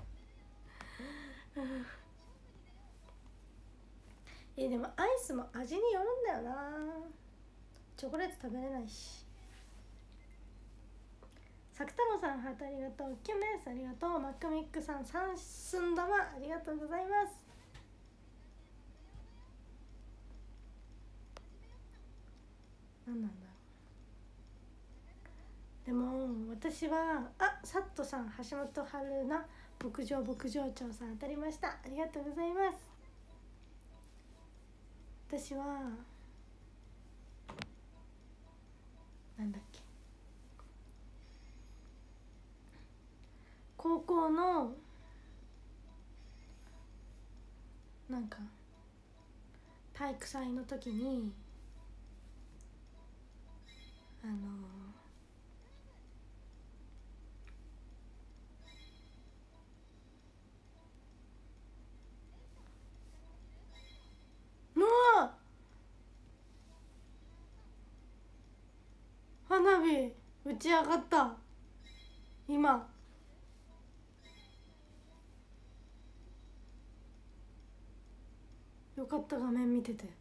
えでもアイスも味によるんだよな。チョコレート食べれないし。さく太郎さんハートありがとう。キュンです、ありがとう。マックミックさん、サンスン玉ありがとうございます。何なんだろう。でも私はあサットさん、橋本春菜牧場牧場長さん当たりました、ありがとうございます。私はなんだっけ、高校のなんか体育祭の時にあのー、うわ花火打ち上がった今。よかった、画面見てて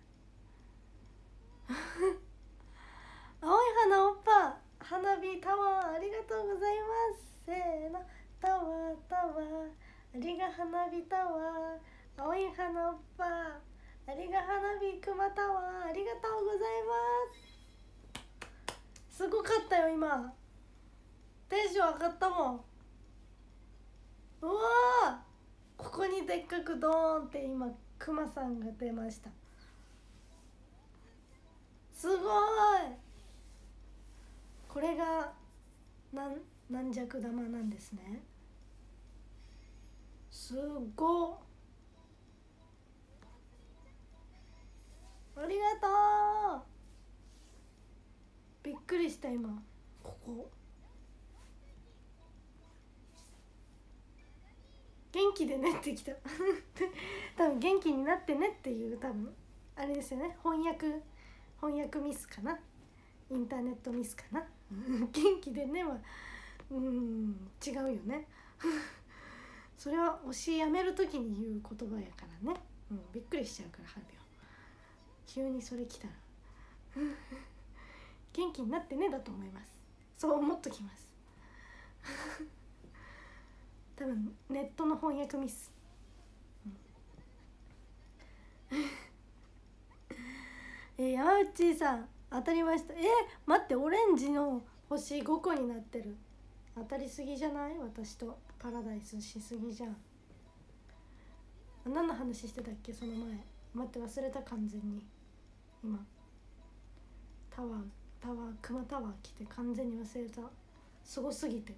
青い花おっぱ花火タワーありがとうございます。せーの、タワータワーありが花火タワー、青い花おっぱありが花火クマタワーありがとうございます。すごかったよ今、テンション上がったもん。うわー、ここにでっかくドーンって今クマさんが出ました。すごい、これがなん軟弱玉なんですね。すごっ、ありがとう。びっくりした今、ここ元気でねってきた多分元気になってねっていう、多分あれですよね、翻訳翻訳ミスかな、インターネットミスかな元気でねはうん違うよねそれは推しやめる時に言う言葉やからね、うん、びっくりしちゃうから花火を急にそれ来たら元気になってねだと思います。そう思っときます多分ネットの翻訳ミス、うん、えー、山内さん当たりました。えー、待って、オレンジの星ごこになってる。当たりすぎじゃない？私とパラダイスしすぎじゃん。何の話してたっけその前。待って忘れた完全に。今タワータワークマタワー来て完全に忘れた。すごすぎて。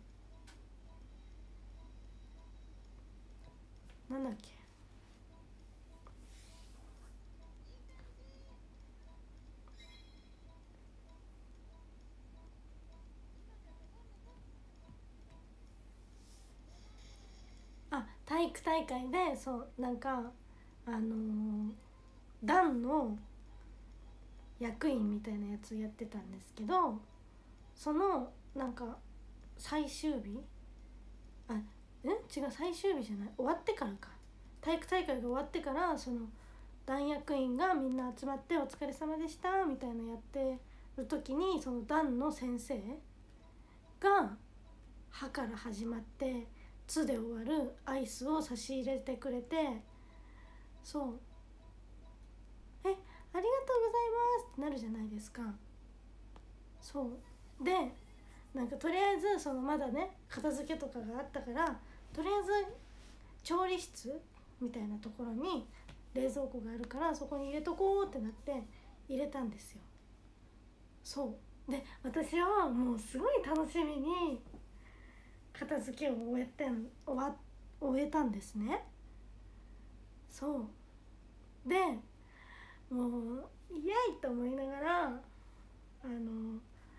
なんだっけ、あ、体育大会でそうなんかあのー、団の役員みたいなやつやってたんですけど、そのなんか最終日、あ、ん違う、最終日じゃない、終わってからか、体育大会が終わってからその団役員がみんな集まってお疲れ様でしたみたいなやってる時に、その団の先生が「は」から始まって「つ」で終わるアイスを差し入れてくれて、そう、えありがとうございますってなるじゃないですか。そうでなんかとりあえずそのまだね片付けとかがあったからとりあえず調理室みたいなところに冷蔵庫があるからそこに入れとこうってなって入れたんですよ。そうで私はもうすごい楽しみに片付けを終えてん終わ終えたんですね。そうでもうイエイと思いながらあの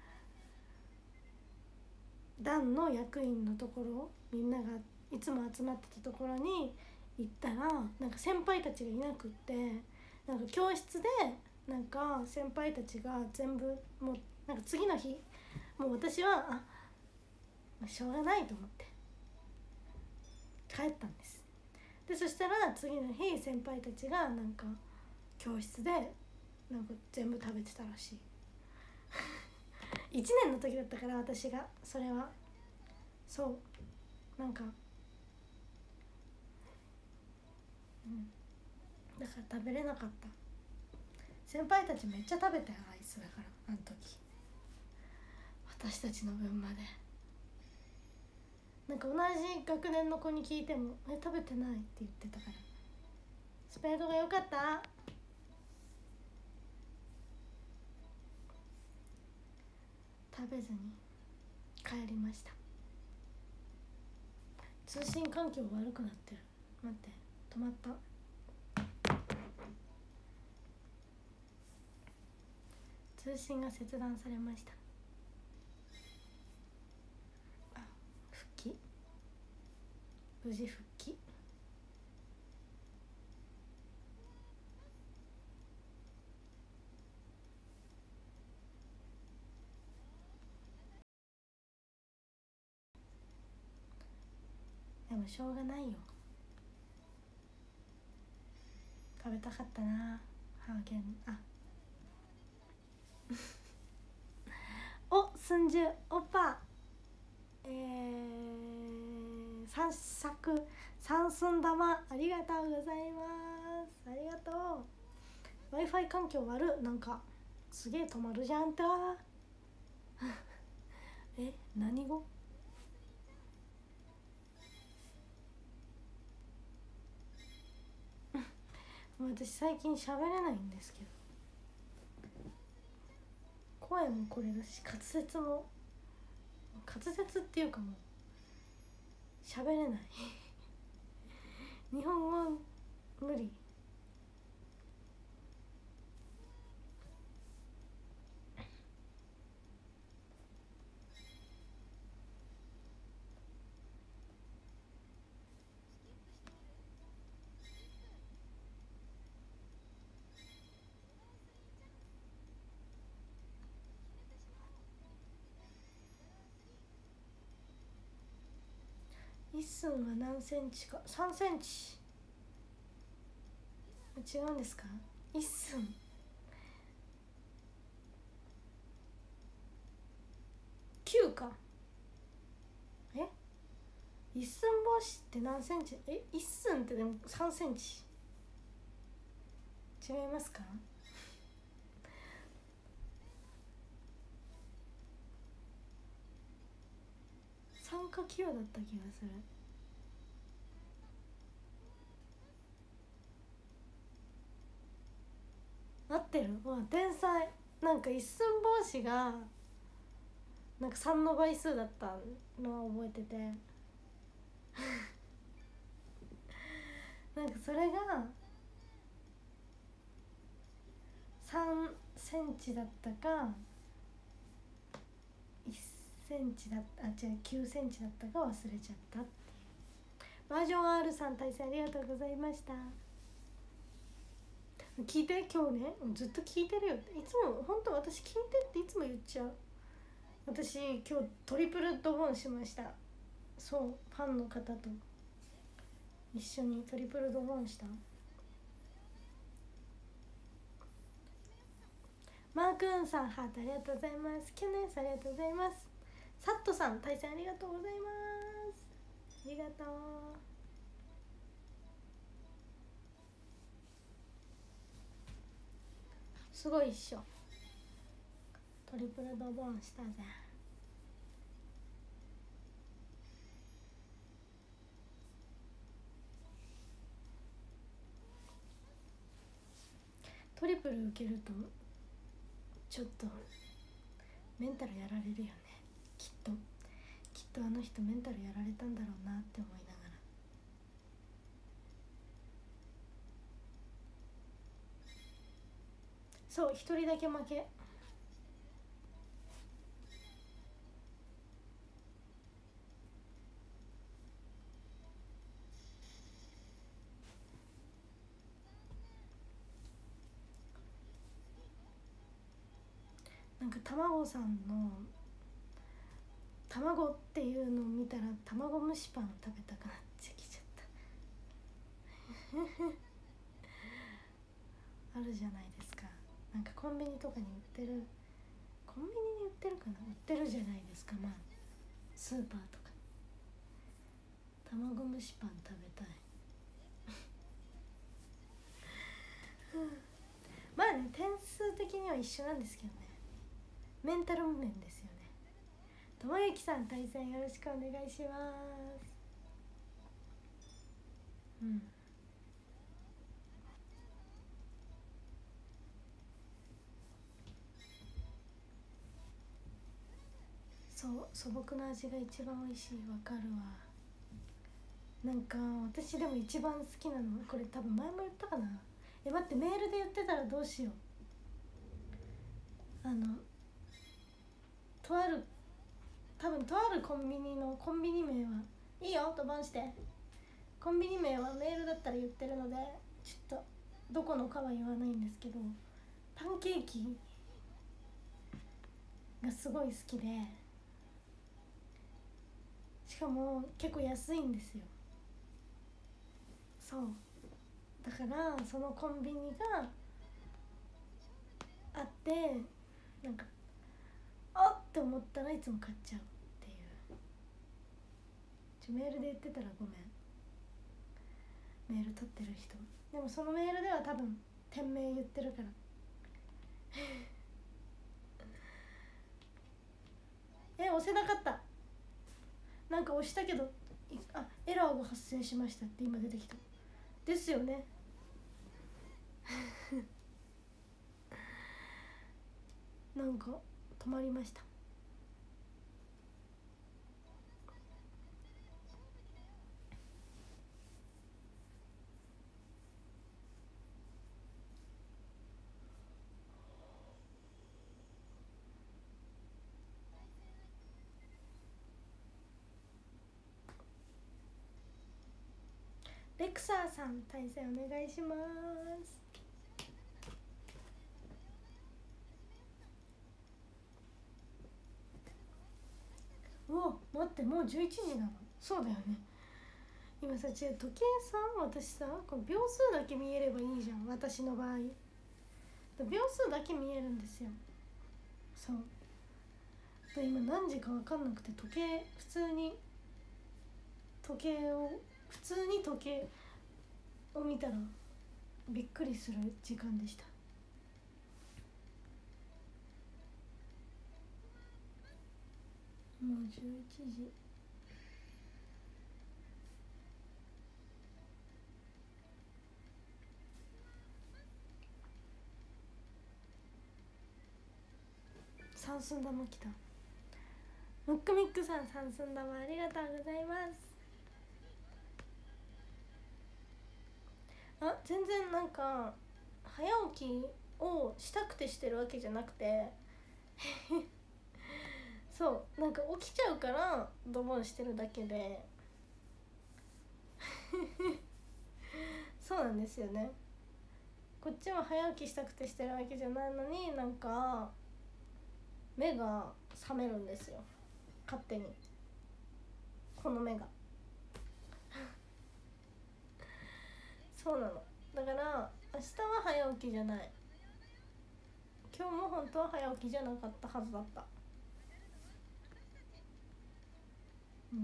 団の役員のところみんながいつも集まってたところに行ったらなんか先輩たちがいなくってなんか教室でなんか先輩たちが全部もうなんか次の日もう私はあしょうがないと思って帰ったんです。でそしたら次の日先輩たちがなんか教室でなんか全部食べてたらしいいちねんの時だったから私がそれはそうなんかうんだから食べれなかった。先輩たちめっちゃ食べたよアイスだからあの時私たちの分までなんか同じ学年の子に聞いても「え食べてない」って言ってたからスペードが良かった。食べずに帰りました。通信環境悪くなってる。待って止まった。通信が切断されました。あ復帰無事復帰。でもしょうがないよ食べたかったなハーゲンあおすんじゅおっぱえー、三作三寸玉ありがとうございます。ありがとう。 Wi-Fi 環境悪なんかすげえ止まるじゃんとえ何語私最近喋れないんですけど声もこれだし滑舌も滑舌っていうかもう喋れない日本語無理。一寸は何センチかさんセンチ違うんですか。一寸きゅうかえ一寸法師って何センチえ一寸ってでもさんセンチ違いますか。さんかきゅうだった気がする。合ってるわ天才。なんか一寸法師がなんかさんの倍数だったのは覚えててなんかそれがさんセンチだったかいっセンチだったあ違うきゅうセンチだったか忘れちゃったっていうバージョン アール さん対戦ありがとうございました。聞いて今日ねずっと聞いてるよいつも本当私聞いてっていつも言っちゃう。私今日トリプルドボンしました。そうファンの方と一緒にトリプルドボンした。マークーンさんハートありがとうございます。キュネスありがとうございます。サットさん対戦ありがとうございます。ありがとう。 すごいっしょ。トリプルドボンしたぜ。トリプル受けるとちょっとメンタルやられるよね。きっときっとあの人メンタルやられたんだろうなって思いながら。そう、一人だけ負け。なんか卵さんの卵っていうのを見たら卵蒸しパンを食べたくなってきちゃったあるじゃないですか。なんかコンビニとかに売ってる、コンビニに売ってるかな、売ってるじゃないですか。まあスーパーとか卵蒸しパン食べたいまあね、点数的には一緒なんですけどね。メンタル面ですよね。ともゆきさん、対戦よろしくお願いします。うん、そう、素朴な味が一番美味しい。わかるわ。なんか私でも一番好きなの、これ多分前も言ったかな。え、待って、メールで言ってたらどうしよう。あのとある、多分とあるコンビニのコンビニ名はいいよ、飛ばして。コンビニ名はメールだったら言ってるのでちょっとどこのかは言わないんですけど、パンケーキがすごい好きで、しかも結構安いんですよ。そうだからそのコンビニがあって、なんかあって思ったらいつも買っちゃうっていう。ちょメールで言ってたらごめん、メール取ってる人。でもそのメールでは多分店名言ってるからえ、押せなかった。なんか押したけど、あ、エラーが発生しましたって今出てきた。ですよねなんか止まりました。レクサーさん、対戦お願いします。うわ、待って、もうじゅういちじなの。そうだよね。今さ、違う、時計さ、私さ、この秒数だけ見えればいいじゃん、私の場合。秒数だけ見えるんですよ。そうで、今何時か分かんなくて、時計普通に時計を普通に時計を見たらびっくりする時間でした。もうじゅういちじ。三寸玉きた。ムックミックさん、三寸玉ありがとうございます。あ、全然なんか早起きをしたくてしてるわけじゃなくてそうなんか起きちゃうからドボンしてるだけでそうなんですよね。こっちは早起きしたくてしてるわけじゃないのに、なんか目が覚めるんですよ、勝手に。この目がそうなの。だから明日は早起きじゃない。今日も本当は早起きじゃなかったはずだった。うん。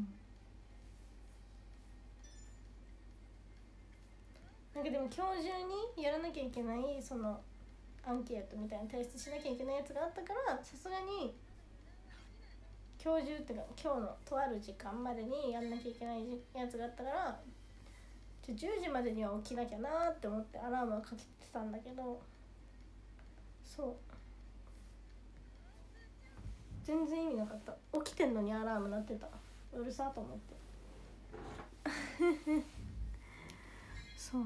なんかでも今日中にやらなきゃいけないそのアンケートみたいな提出しなきゃいけないやつがあったから、さすがに今日中っていうか今日のとある時間までにやんなきゃいけないやつがあったから、じゅうじまでには起きなきゃなって思ってアラームをかけてたんだけど、そう全然意味なかった。起きてんのにアラーム鳴ってた。うるさと思ってそう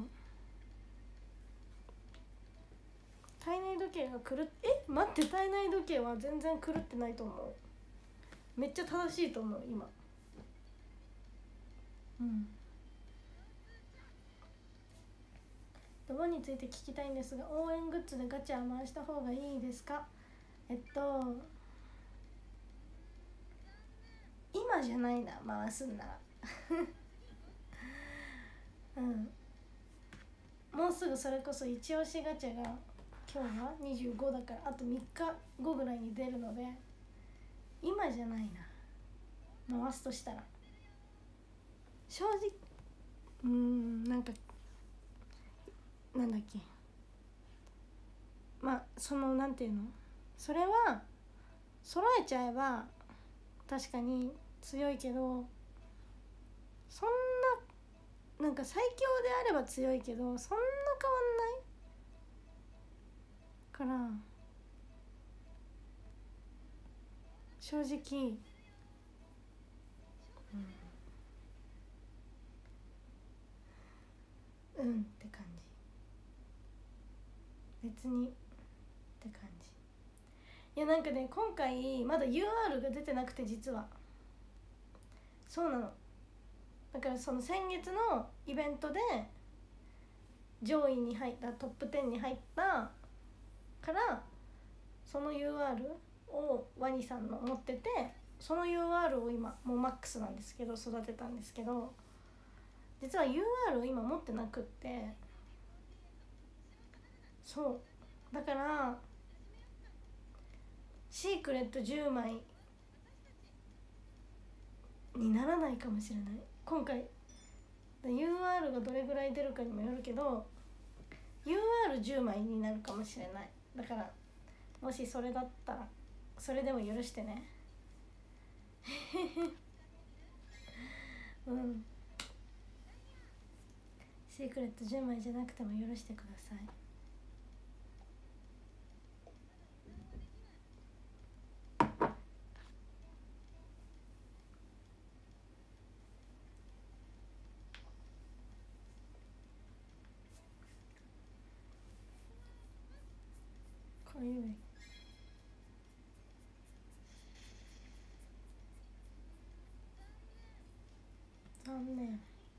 体内時計が狂っえ待って体内時計は全然狂ってないと思う。めっちゃ正しいと思う今。うんドボンについて聞きたいんですが、応援グッズでガチャ回した方がいいですか？えっと今じゃないな、回すんならうんもうすぐそれこそ一押しガチャが今日はにじゅうごだから、あとみっかごぐらいに出るので今じゃないな、回すとしたら。正直うーんなんかなんだっけ、まあそのなんていうの、それは揃えちゃえば確かに強いけど、そんななんか最強であれば強いけどそんな変わんないから正直、うん、うんって感じ。別にって感じ。いやなんかね、今回まだ ユーアール が出てなくて、実はそうなの。だからその先月のイベントで上位に入ったトップじゅうに入ったからその ユーアール をワニさんの持ってて、その ユーアール を今もうマックスなんですけど育てたんですけど、実は ユーアール を今持ってなくって、そうだからシークレットじゅうまいにならないかもしれない今回。 ユーアール がどれぐらい出るかにもよるけど ユーアールじゅう 枚になるかもしれない。だからもしそれだったらそれでも許してねうんシークレットじゅうまいじゃなくても許してください。こういう残念。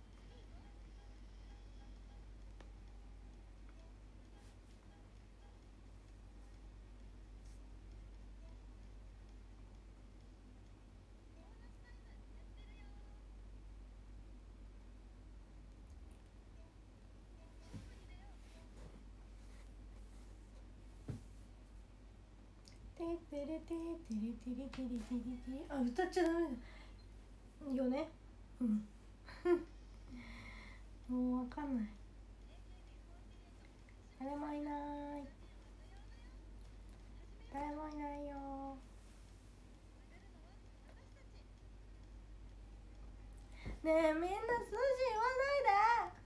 テテレテテレテレテレテレテレ、あ歌っちゃダメだよね。うんもうわかんない。誰もいない、誰もいないよ。ねえみんな数字言わないで。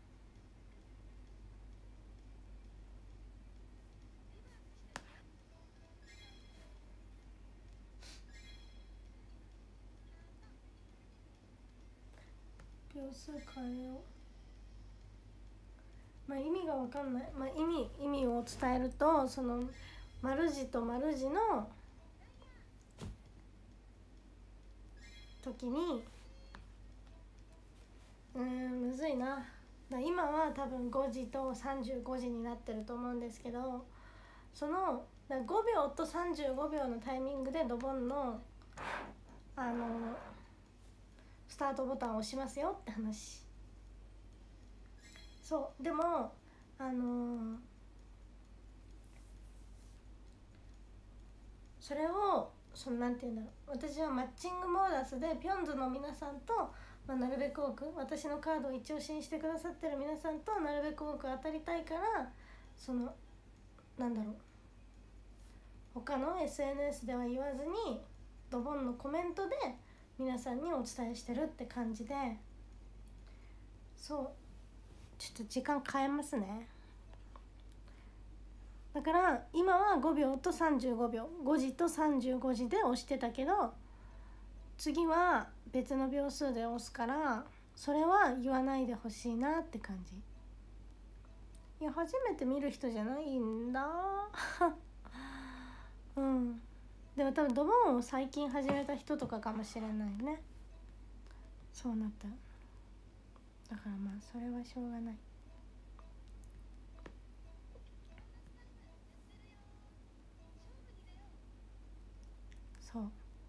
秒数変えよう。まあ意味がわかんない。まあ意味意味を伝えると、その丸字と丸字の時にうーんむずいな。だ今は多分ごじとさんじゅうごじになってると思うんですけど、そのだごびょうとさんじゅうごびょうのタイミングでドボンのあのスタートボタンを押しますよって話。そうでもあのそれをそのなんていうんだろう、私はマッチングボーナスでピョンズの皆さんと、まあ、なるべく多く私のカードを一押しにしてくださってる皆さんとなるべく多く当たりたいから、そのなんだろう他の エスエヌエス では言わずにドボンのコメントで皆さんにお伝えしてるって感じで、そうちょっと時間変えますね。だから今はごびょうとさんじゅうごびょう、ごじとさんじゅうごじで押してたけど、次は別の秒数で押すから、それは言わないでほしいなって感じ。いや初めて見る人じゃないんだうんでも多分ドボンを最近始めた人とかかもしれないね。そうなっただからまあそれはしょうがない。そう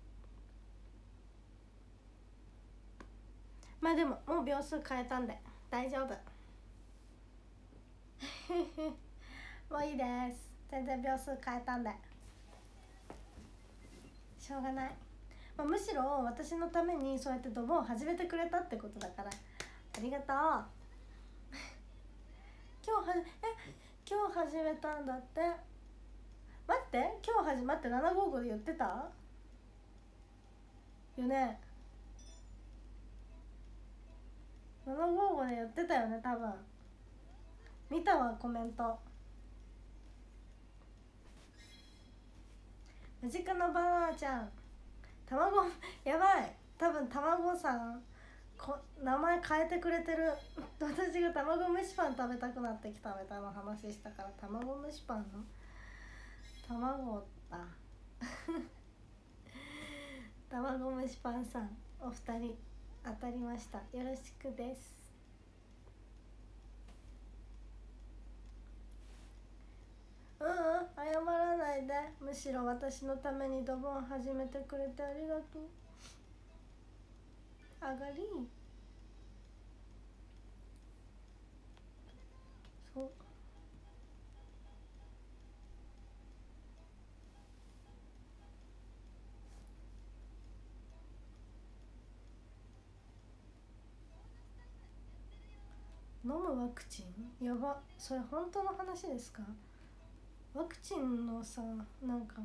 まあでももう秒数変えたんで大丈夫もういいです。全然秒数変えたんでしょうがない、まあ、むしろ私のためにそうやってドボンを始めてくれたってことだからありがとう今日はえ今日始めたんだって。待って今日始まってななごーごで言ってたよね。ななごーごで言ってたよね多分。見たわコメント。マジカのバナナちゃん卵やばい、多分卵さんこ名前変えてくれてる私が卵蒸しパン食べたくなってきたみたいな話したから、卵蒸しパンの卵だ卵蒸しパンさんお二人当たりました。よろしくです。うんうん謝らないで、むしろ私のためにドボン始めてくれてありがとう。あがりそう飲むワクチンやば、それ本当の話ですか？ワクチンのさ、なんか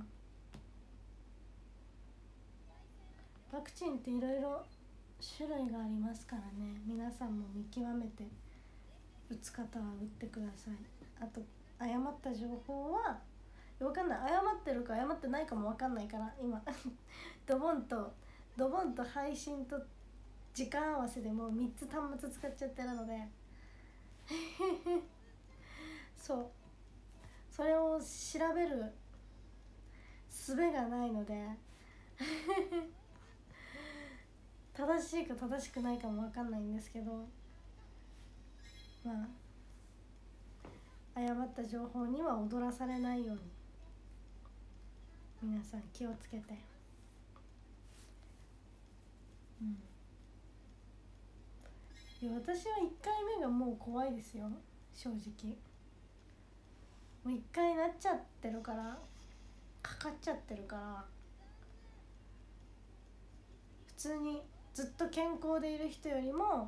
ワクチンっていろいろ種類がありますからね、皆さんも見極めて打つ方は打ってください。あと誤った情報は分かんない、誤ってるか誤ってないかも分かんないから今ドボンとドボンと配信と時間合わせでもうみっつ端末使っちゃってるのでそうそれを調べる術がないので正しいか正しくないかも分かんないんですけど、まあ誤った情報には踊らされないように皆さん気をつけて。うんいや私はいっかいめがもう怖いですよ正直。もういっかいなっちゃってるから、かかっちゃってるから、普通にずっと健康でいる人よりも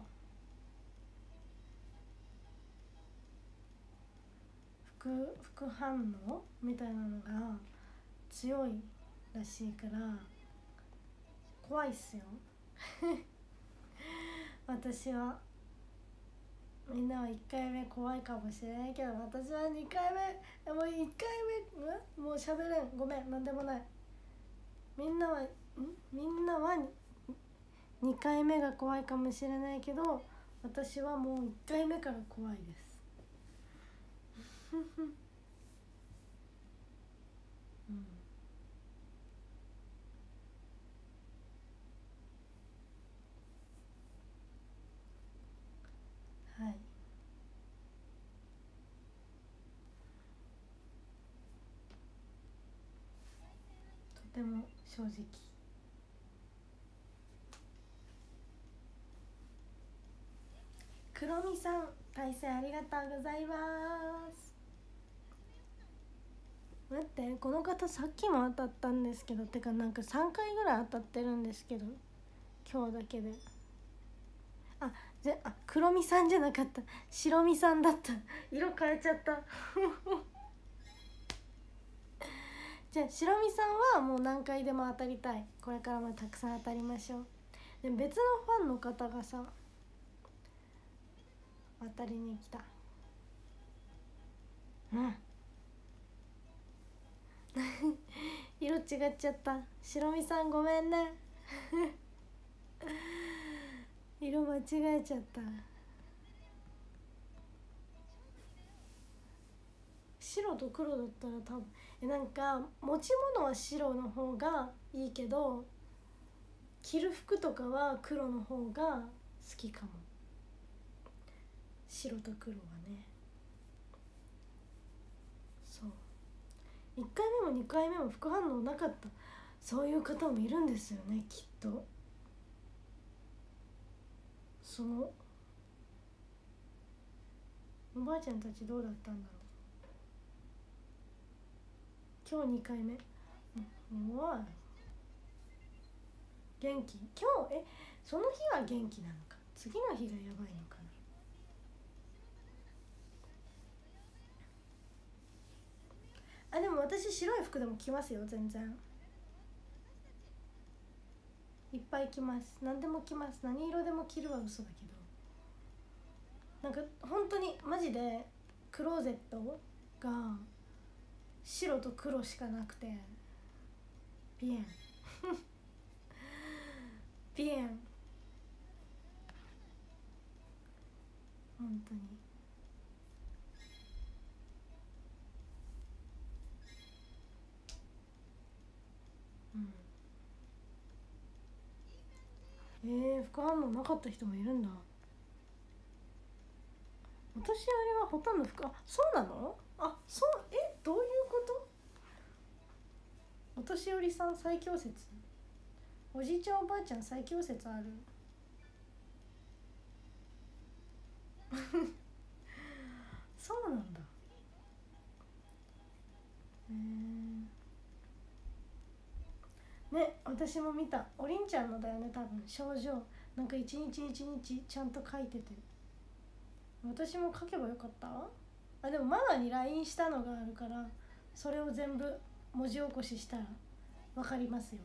副副反応みたいなのが強いらしいから怖いっすよ私は。みんなはいっかいめ怖いかもしれないけど、私はにかいめ、もういっかいめ、んもうしゃべれん、ごめん、なんでもない。みんなはんみんなはにかいめが怖いかもしれないけど、私はもういっかいめから怖いですうん、はいとても正直。くろみさん対戦ありがとうございます。待ってこの方さっきも当たったんですけど、てかなんかさんかいぐらい当たってるんですけど今日だけで。あぜあくろみさんじゃなかった、白みさんだった色変えちゃったじゃあ白身さんはもう何回でも当たりたい。これからもたくさん当たりましょう。で別のファンの方がさ当たりに来た。うん色違っちゃった。白身さんごめんね色間違えちゃった。白と黒だったら多分えなんか持ち物は白の方がいいけど着る服とかは黒の方が好きかも。白と黒はね。そういっかいめもにかいめも副反応なかった、そういう方もいるんですよねきっと。そのおばあちゃんたちどうだったんだろう。今日にかいめ、うん、おい元気。今日えその日は元気なのか次の日がやばいのかな。あでも私白い服でも着ますよ全然。いっぱい着ます。何でも着ます。何色でも着るは嘘だけど、なんか本当にマジでクローゼットが白と黒しかなくてピエンピエン本当に。うんえー、副反応なかった人もいるんだ。私あれはほとんど副あそうなの。あそうえどういうこと。お年寄りさん最強説。おじいちゃんおばあちゃん最強説あるそうなんだ。へえね私も見た。おりんちゃんのだよね多分症状。なんか一日一日ちゃんと書いてて私も書けばよかった。あでもママに ライン したのがあるからそれを全部文字起こししたら分かりますよ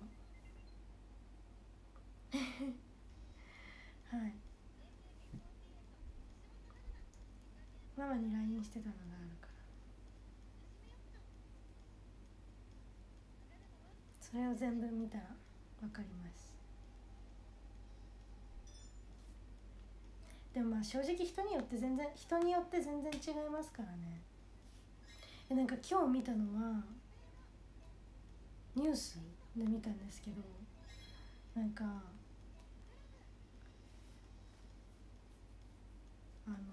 はいママに ライン してたのがあるからそれを全部見たら分かります。でもまあ正直人によって全然人によって全然違いますからね。えなんか今日見たのはニュースで見たんですけどなんかあの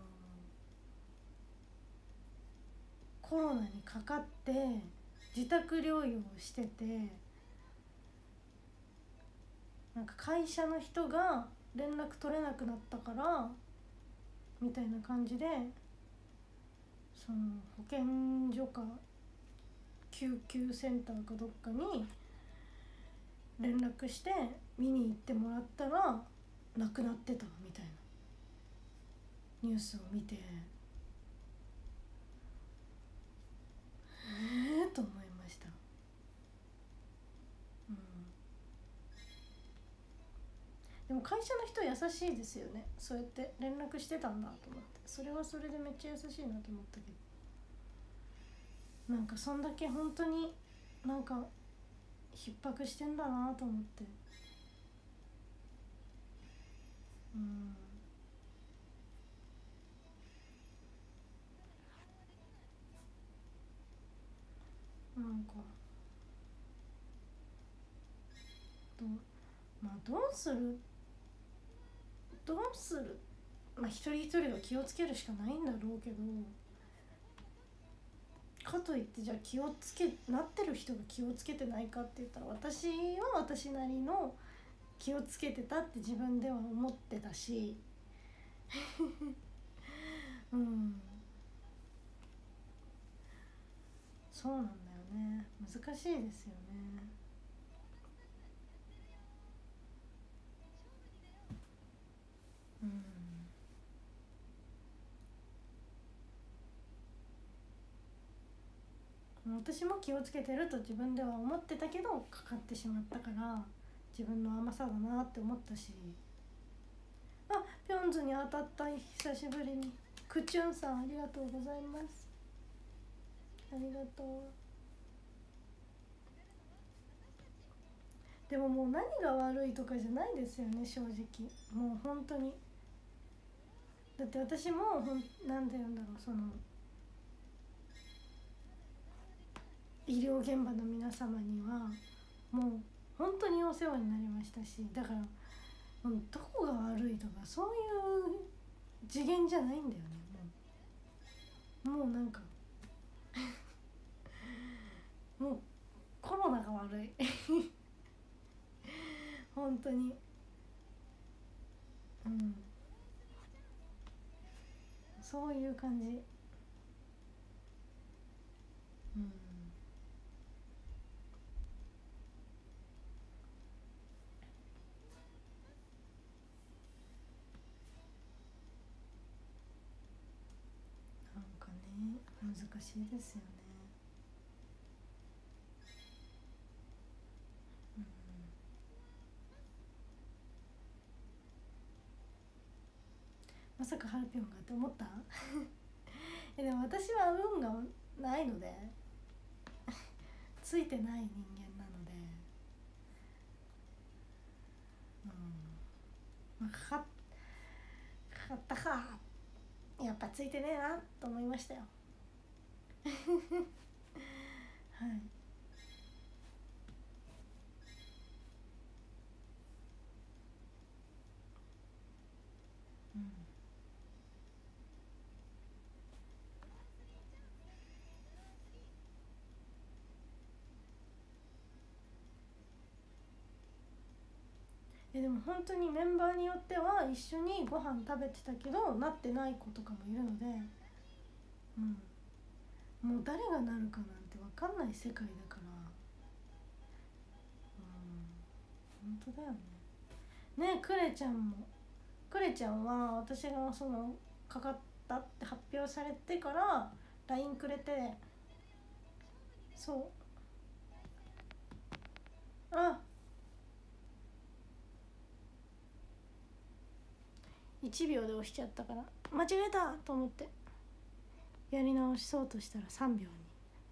コロナにかかって自宅療養をしててなんか会社の人が連絡取れなくなったからみたいな感じでその保健所か救急センターかどっかに連絡して見に行ってもらったら亡くなってたみたいなニュースを見てえーと思いました。うんでも会社の人優しいですよね。そうやって連絡してたんだと思ってそれはそれでめっちゃ優しいなと思ったけどなんかそんだけ本当になんか逼迫してんだなと思ってうんなんかどうまあどうするどうするまあ一人一人が気をつけるしかないんだろうけどかといってじゃあ気をつけなってる人が気をつけてないかって言ったら私は私なりの気をつけてたって自分では思ってたしうんそうなんだよね難しいですよねうんう私も気をつけてると自分では思ってたけどかかってしまったから自分の甘さだなって思ったし、あ、ピョンズに当たった。久しぶりに。クチュンさんありがとうございます。ありがとう。でももう何が悪いとかじゃないですよね、正直。もう本当に。だって私もほんなんて言うんだろう、その医療現場の皆様にはもう本当にお世話になりましたし、だからもうどこが悪いとかそういう次元じゃないんだよね。もうもうなんかもうコロナが悪い本当に。うん、そういう感じ。うん、なんかね、難しいですよね。うん、まさかハルピョンがって思ったえでも私は運がないのでついてない人間なので、うん、まあ、かかかかったか、やっぱついてねえなと思いましたよはい。うん、えでも本当にメンバーによっては一緒にご飯食べてたけどなってない子とかもいるので、うん、もう誰がなるかなんて分かんない世界だから、うん、本当だよね。ねえクレちゃんも、クレちゃんは私がそのかかったって発表されてから ライン くれて、そう、あ、いちびょうで押しちゃったから間違えたと思ってやり直しそうとしたらさんびょうに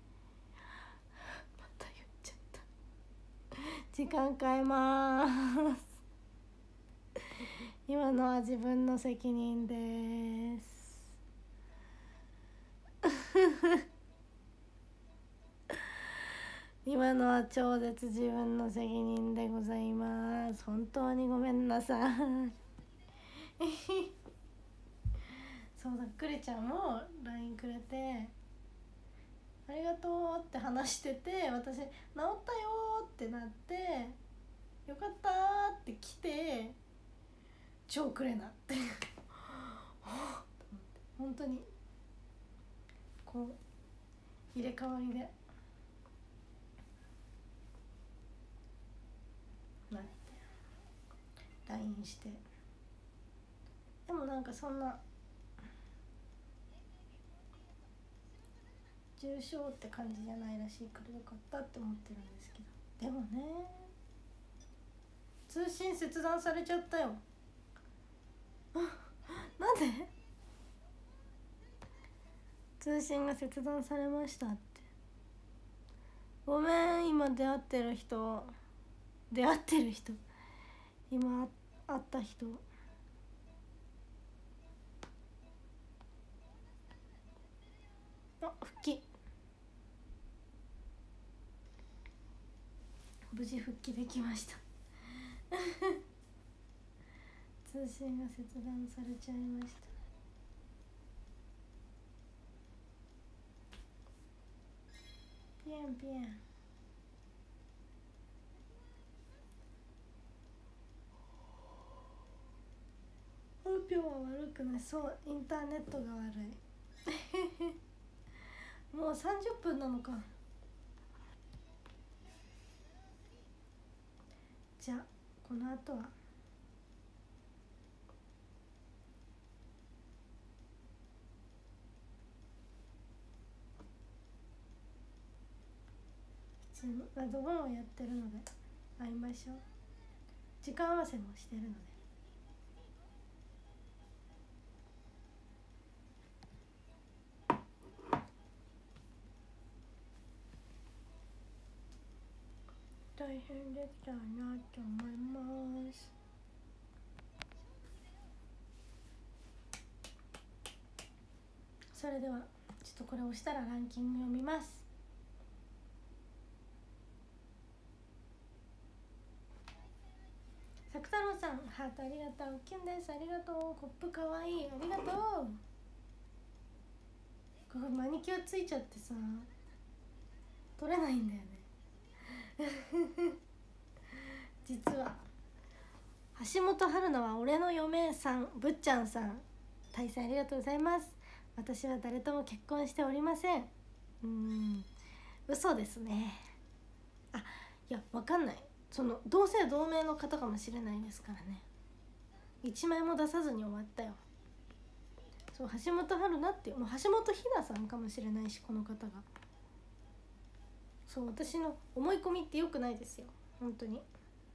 また言っちゃった。時間変えまーす今のは自分の責任です今のは超絶自分の責任でございます。本当にごめんなさいそうだ、クレちゃんも ライン くれてありがとうって話してて、私治ったよってなってよかったって来て超くれなって本当にこう入れ替わりでなって ライン して、でもなんかそんな重症って感じじゃないらしいからよかったって思ってるんですけど、でもね通信切断されちゃったよなんで通信が切断されましたって。ごめん、今出会ってる人出会ってる人今会った人、あ、復帰、無事復帰できました通信が切断されちゃいました。ピエンピエン、本票は悪くない。そう、インターネットが悪いもうさんじゅっぷんなのか。じゃあこの後はチームあドボンをやってるので会いましょう。時間合わせもしてるので。大変できたなと思います。それではちょっとこれ押したらランキング読みます。さく太郎さんハートありがとう。キュンです、ありがとう。コップかわいい、ありがとう。これマニキュアついちゃってさ取れないんだよね実は橋本春菜は俺の嫁さん、ぶっちゃんさん、大変ありがとうございます。私は誰とも結婚しておりません。うーん嘘ですね。あ、いやわかんない、その同姓同名の方かもしれないですからね。一枚も出さずに終わったよ。そう橋本春菜っていう、もう橋本ひなさんかもしれないし、この方が。そう私の思い込みってよくないですよ本当に。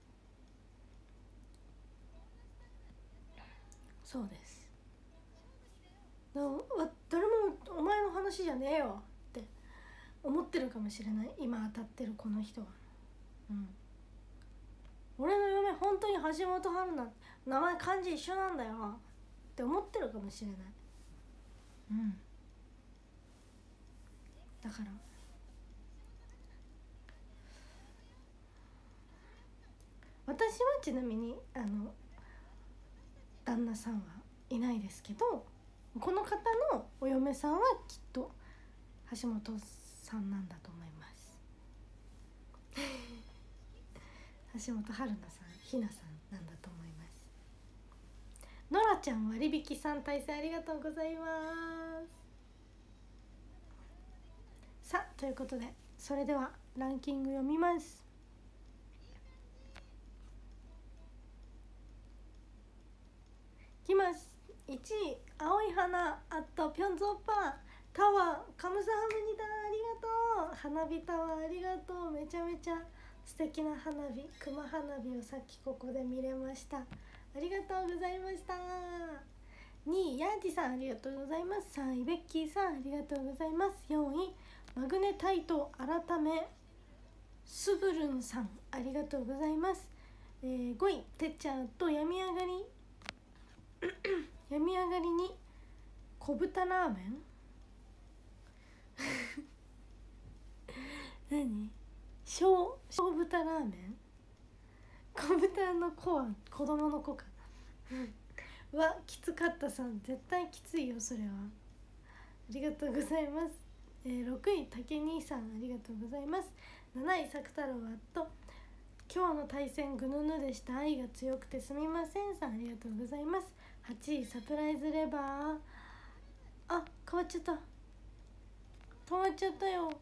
そうです。だ誰もお前の話じゃねえよって思ってるかもしれない、今当たってるこの人は。うん俺の嫁本当に橋本春菜、名前漢字一緒なんだよって思ってるかもしれない。うんだから私はちなみにあの旦那さんはいないですけど、この方のお嫁さんはきっと橋本さんなんだと思います橋本春菜さん、ひなさんなんだと思います。のらちゃん割引さん、対戦ありがとうございます。さあということでそれではランキング読みます。いきます。いちい青い花あとぴょんずおっぱタワーカムサハムニダ、ありがとう。花火タワーありがとう。めちゃめちゃ素敵な花火、熊花火をさっきここで見れました。ありがとうございました。にいヤーティさんありがとうございます。さんいベッキーさんありがとうございます。よんいマグネタイト改めスブルンさんありがとうございます。えー、ごいてっちゃんと病み上がり病み上がりに小豚ラーメン何小小豚ラーメン、小豚の子は子供の子かなわきつかったさん、絶対きついよそれは。ありがとうございます。えー、ろくいたけ兄さんありがとうございます。なないさく太郎はと今日の対戦ぐぬぬでした、愛が強くてすみませんさんありがとうございます。はちいサプライズレバー、あ変わっちゃった、止まっちゃったよ。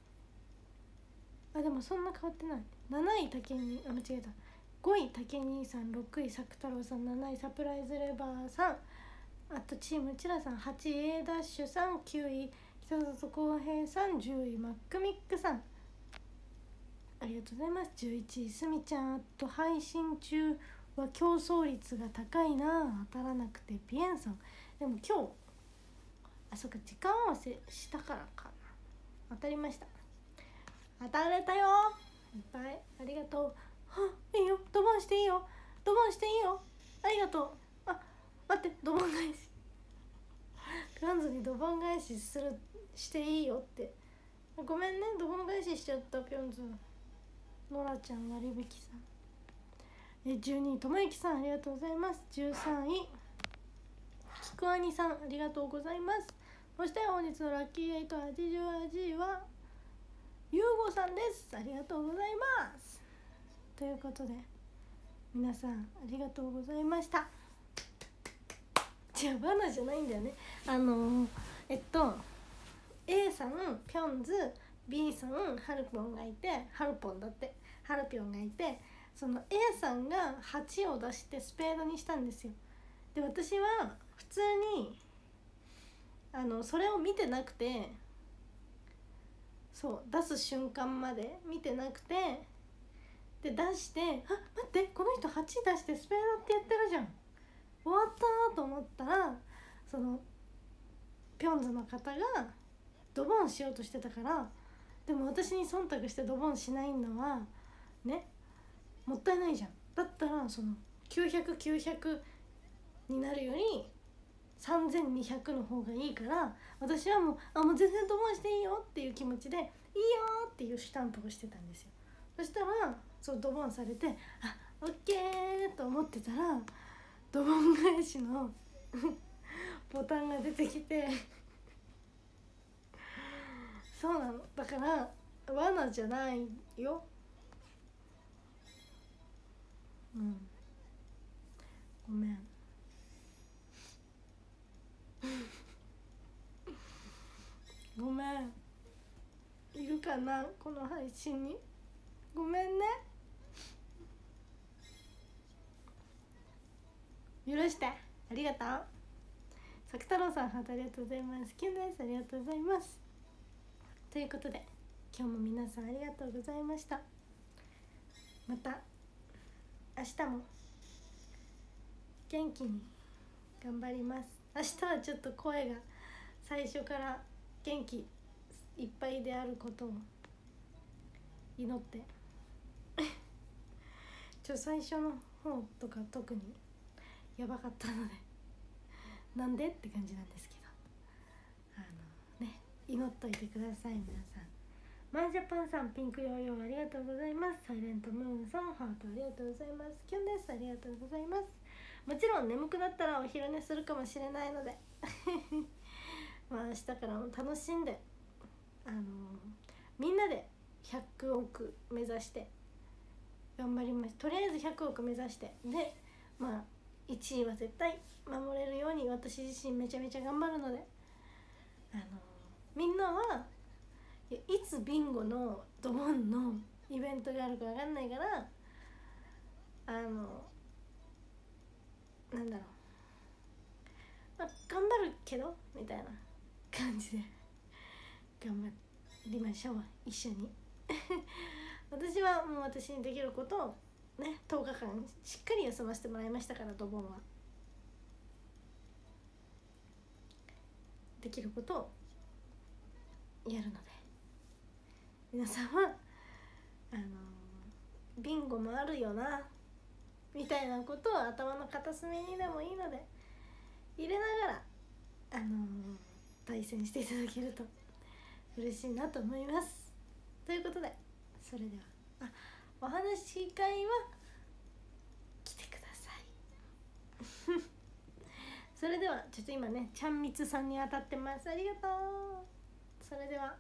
あでもそんな変わってない。なないたけにあ間違えた。ごいたけ兄さん、ろくいさく太郎さん、なないサプライズレバーさん、あとチームチラさん、はちい A ダッシュさん、きゅうい北里浩平さん、じゅういマックミックさんありがとうございます。じゅういちいすみちゃん、あと配信中は競争率が高いな、当たらなくてピエンさん、でも今日あそっか時間合わせしたからかな、当たりました。当たれたよいっぱいありがとう。はいいよ、ドボンしていいよ、ドボンしていいよ、ありがとう。あ待って、ドボン返しピョンズにドボン返しするしていいよって、ごめんねドボン返ししちゃった。ピョンズノラちゃん割引さん、えじゅうにいともゆきさんありがとうございます。じゅうさんいきくあにさんありがとうございます。そして本日のラッキーエイトはちじゅうはちいはゆうごさんです。ありがとうございます。ということで皆さんありがとうございました。じゃあバナじゃないんだよね。あのー、えっと A さんピョンズ B さんハルポンがいて、ハルポンだってハルピョンがいて、その A さんがはちを出してスペードにしたんですよ。で私は普通にあのそれを見てなくて、 そう出す瞬間まで見てなくて、で出して「あ、待って、この人はち出してスペードってやってるじゃん、終わった」と思ったら、そのピョンズの方がドボンしようとしてたから、でも私に忖度してドボンしないのはね、もったいないじゃん。だったらそのきゅうひゃく、きゅうひゃくになるよりさんぜんにひゃくの方がいいから、私はもう「あ、もう全然ドボンしていいよ」っていう気持ちで「いいよ」っていうスタンプをしてたんですよ。そしたらそうドボンされて「あ、オッケー」と思ってたら、ドボン返しのボタンが出てきてそうなの、だから罠じゃないよ。うん、ごめんごめん、いるかなこの配信に。ごめんね、許してありがとう。さく太郎さん、ハートありがとうございます。キュンです、ありがとうございます。ということで今日も皆さんありがとうございました。また明日も元気に頑張ります。明日はちょっと声が最初から元気いっぱいであることを祈ってちょ最初の方とか特にやばかったのでなんでって感じなんですけど、あのね、祈っといてください皆さん。マージャパンさん、ピンクヨーヨーありがとうございます。サイレントムーンさん、ハートありがとうございます。キュンです、ありがとうございます。もちろん眠くなったらお昼寝するかもしれないのでまあ明日からも楽しんで、あのー、みんなでひゃくおく目指して頑張ります。とりあえずひゃくおく目指して、でまあいちいは絶対守れるように私自身めちゃめちゃ頑張るので、あのー、みんなはいつビンゴのドボンのイベントがあるか分かんないから、あのなんだろう、まあ、頑張るけどみたいな感じで頑張りましょう一緒に私はもう私にできることをね、とおかかんしっかり休ませてもらいましたから、ドボンはできることをやるので、皆さんはあのビンゴもあるよなみたいなことを頭の片隅にでもいいので入れながら、あのー、対戦していただけると嬉しいなと思います。ということで、それではあお話し会は来てくださいそれではちょっと今ね、ちゃんみつさんに当たってます。ありがとう。それでは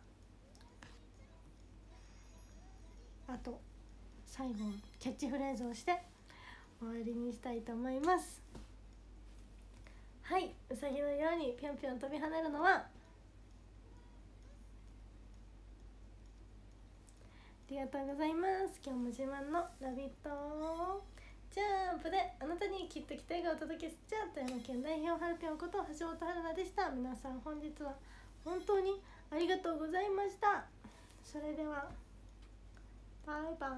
あと最後キャッチフレーズをして終わりにしたいと思います。はい、うさぎのようにぴょんぴょん飛び跳ねるのはありがとうございます。今日も自慢のラビットジャンプであなたにきっと期待がお届けしちゃう富山県代表はるぴょんこと橋本春菜でした。皆さん本日は本当にありがとうございました。それではバイバイ。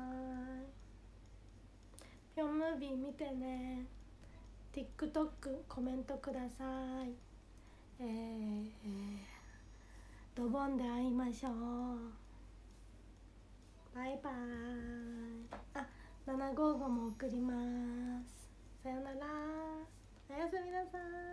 ぴょんムービー見てね。 TikTok コメントください。えー、えー、ドボンで会いましょう。バイバイ。あ、ななごーごも送ります。さよなら。おやすみなさい。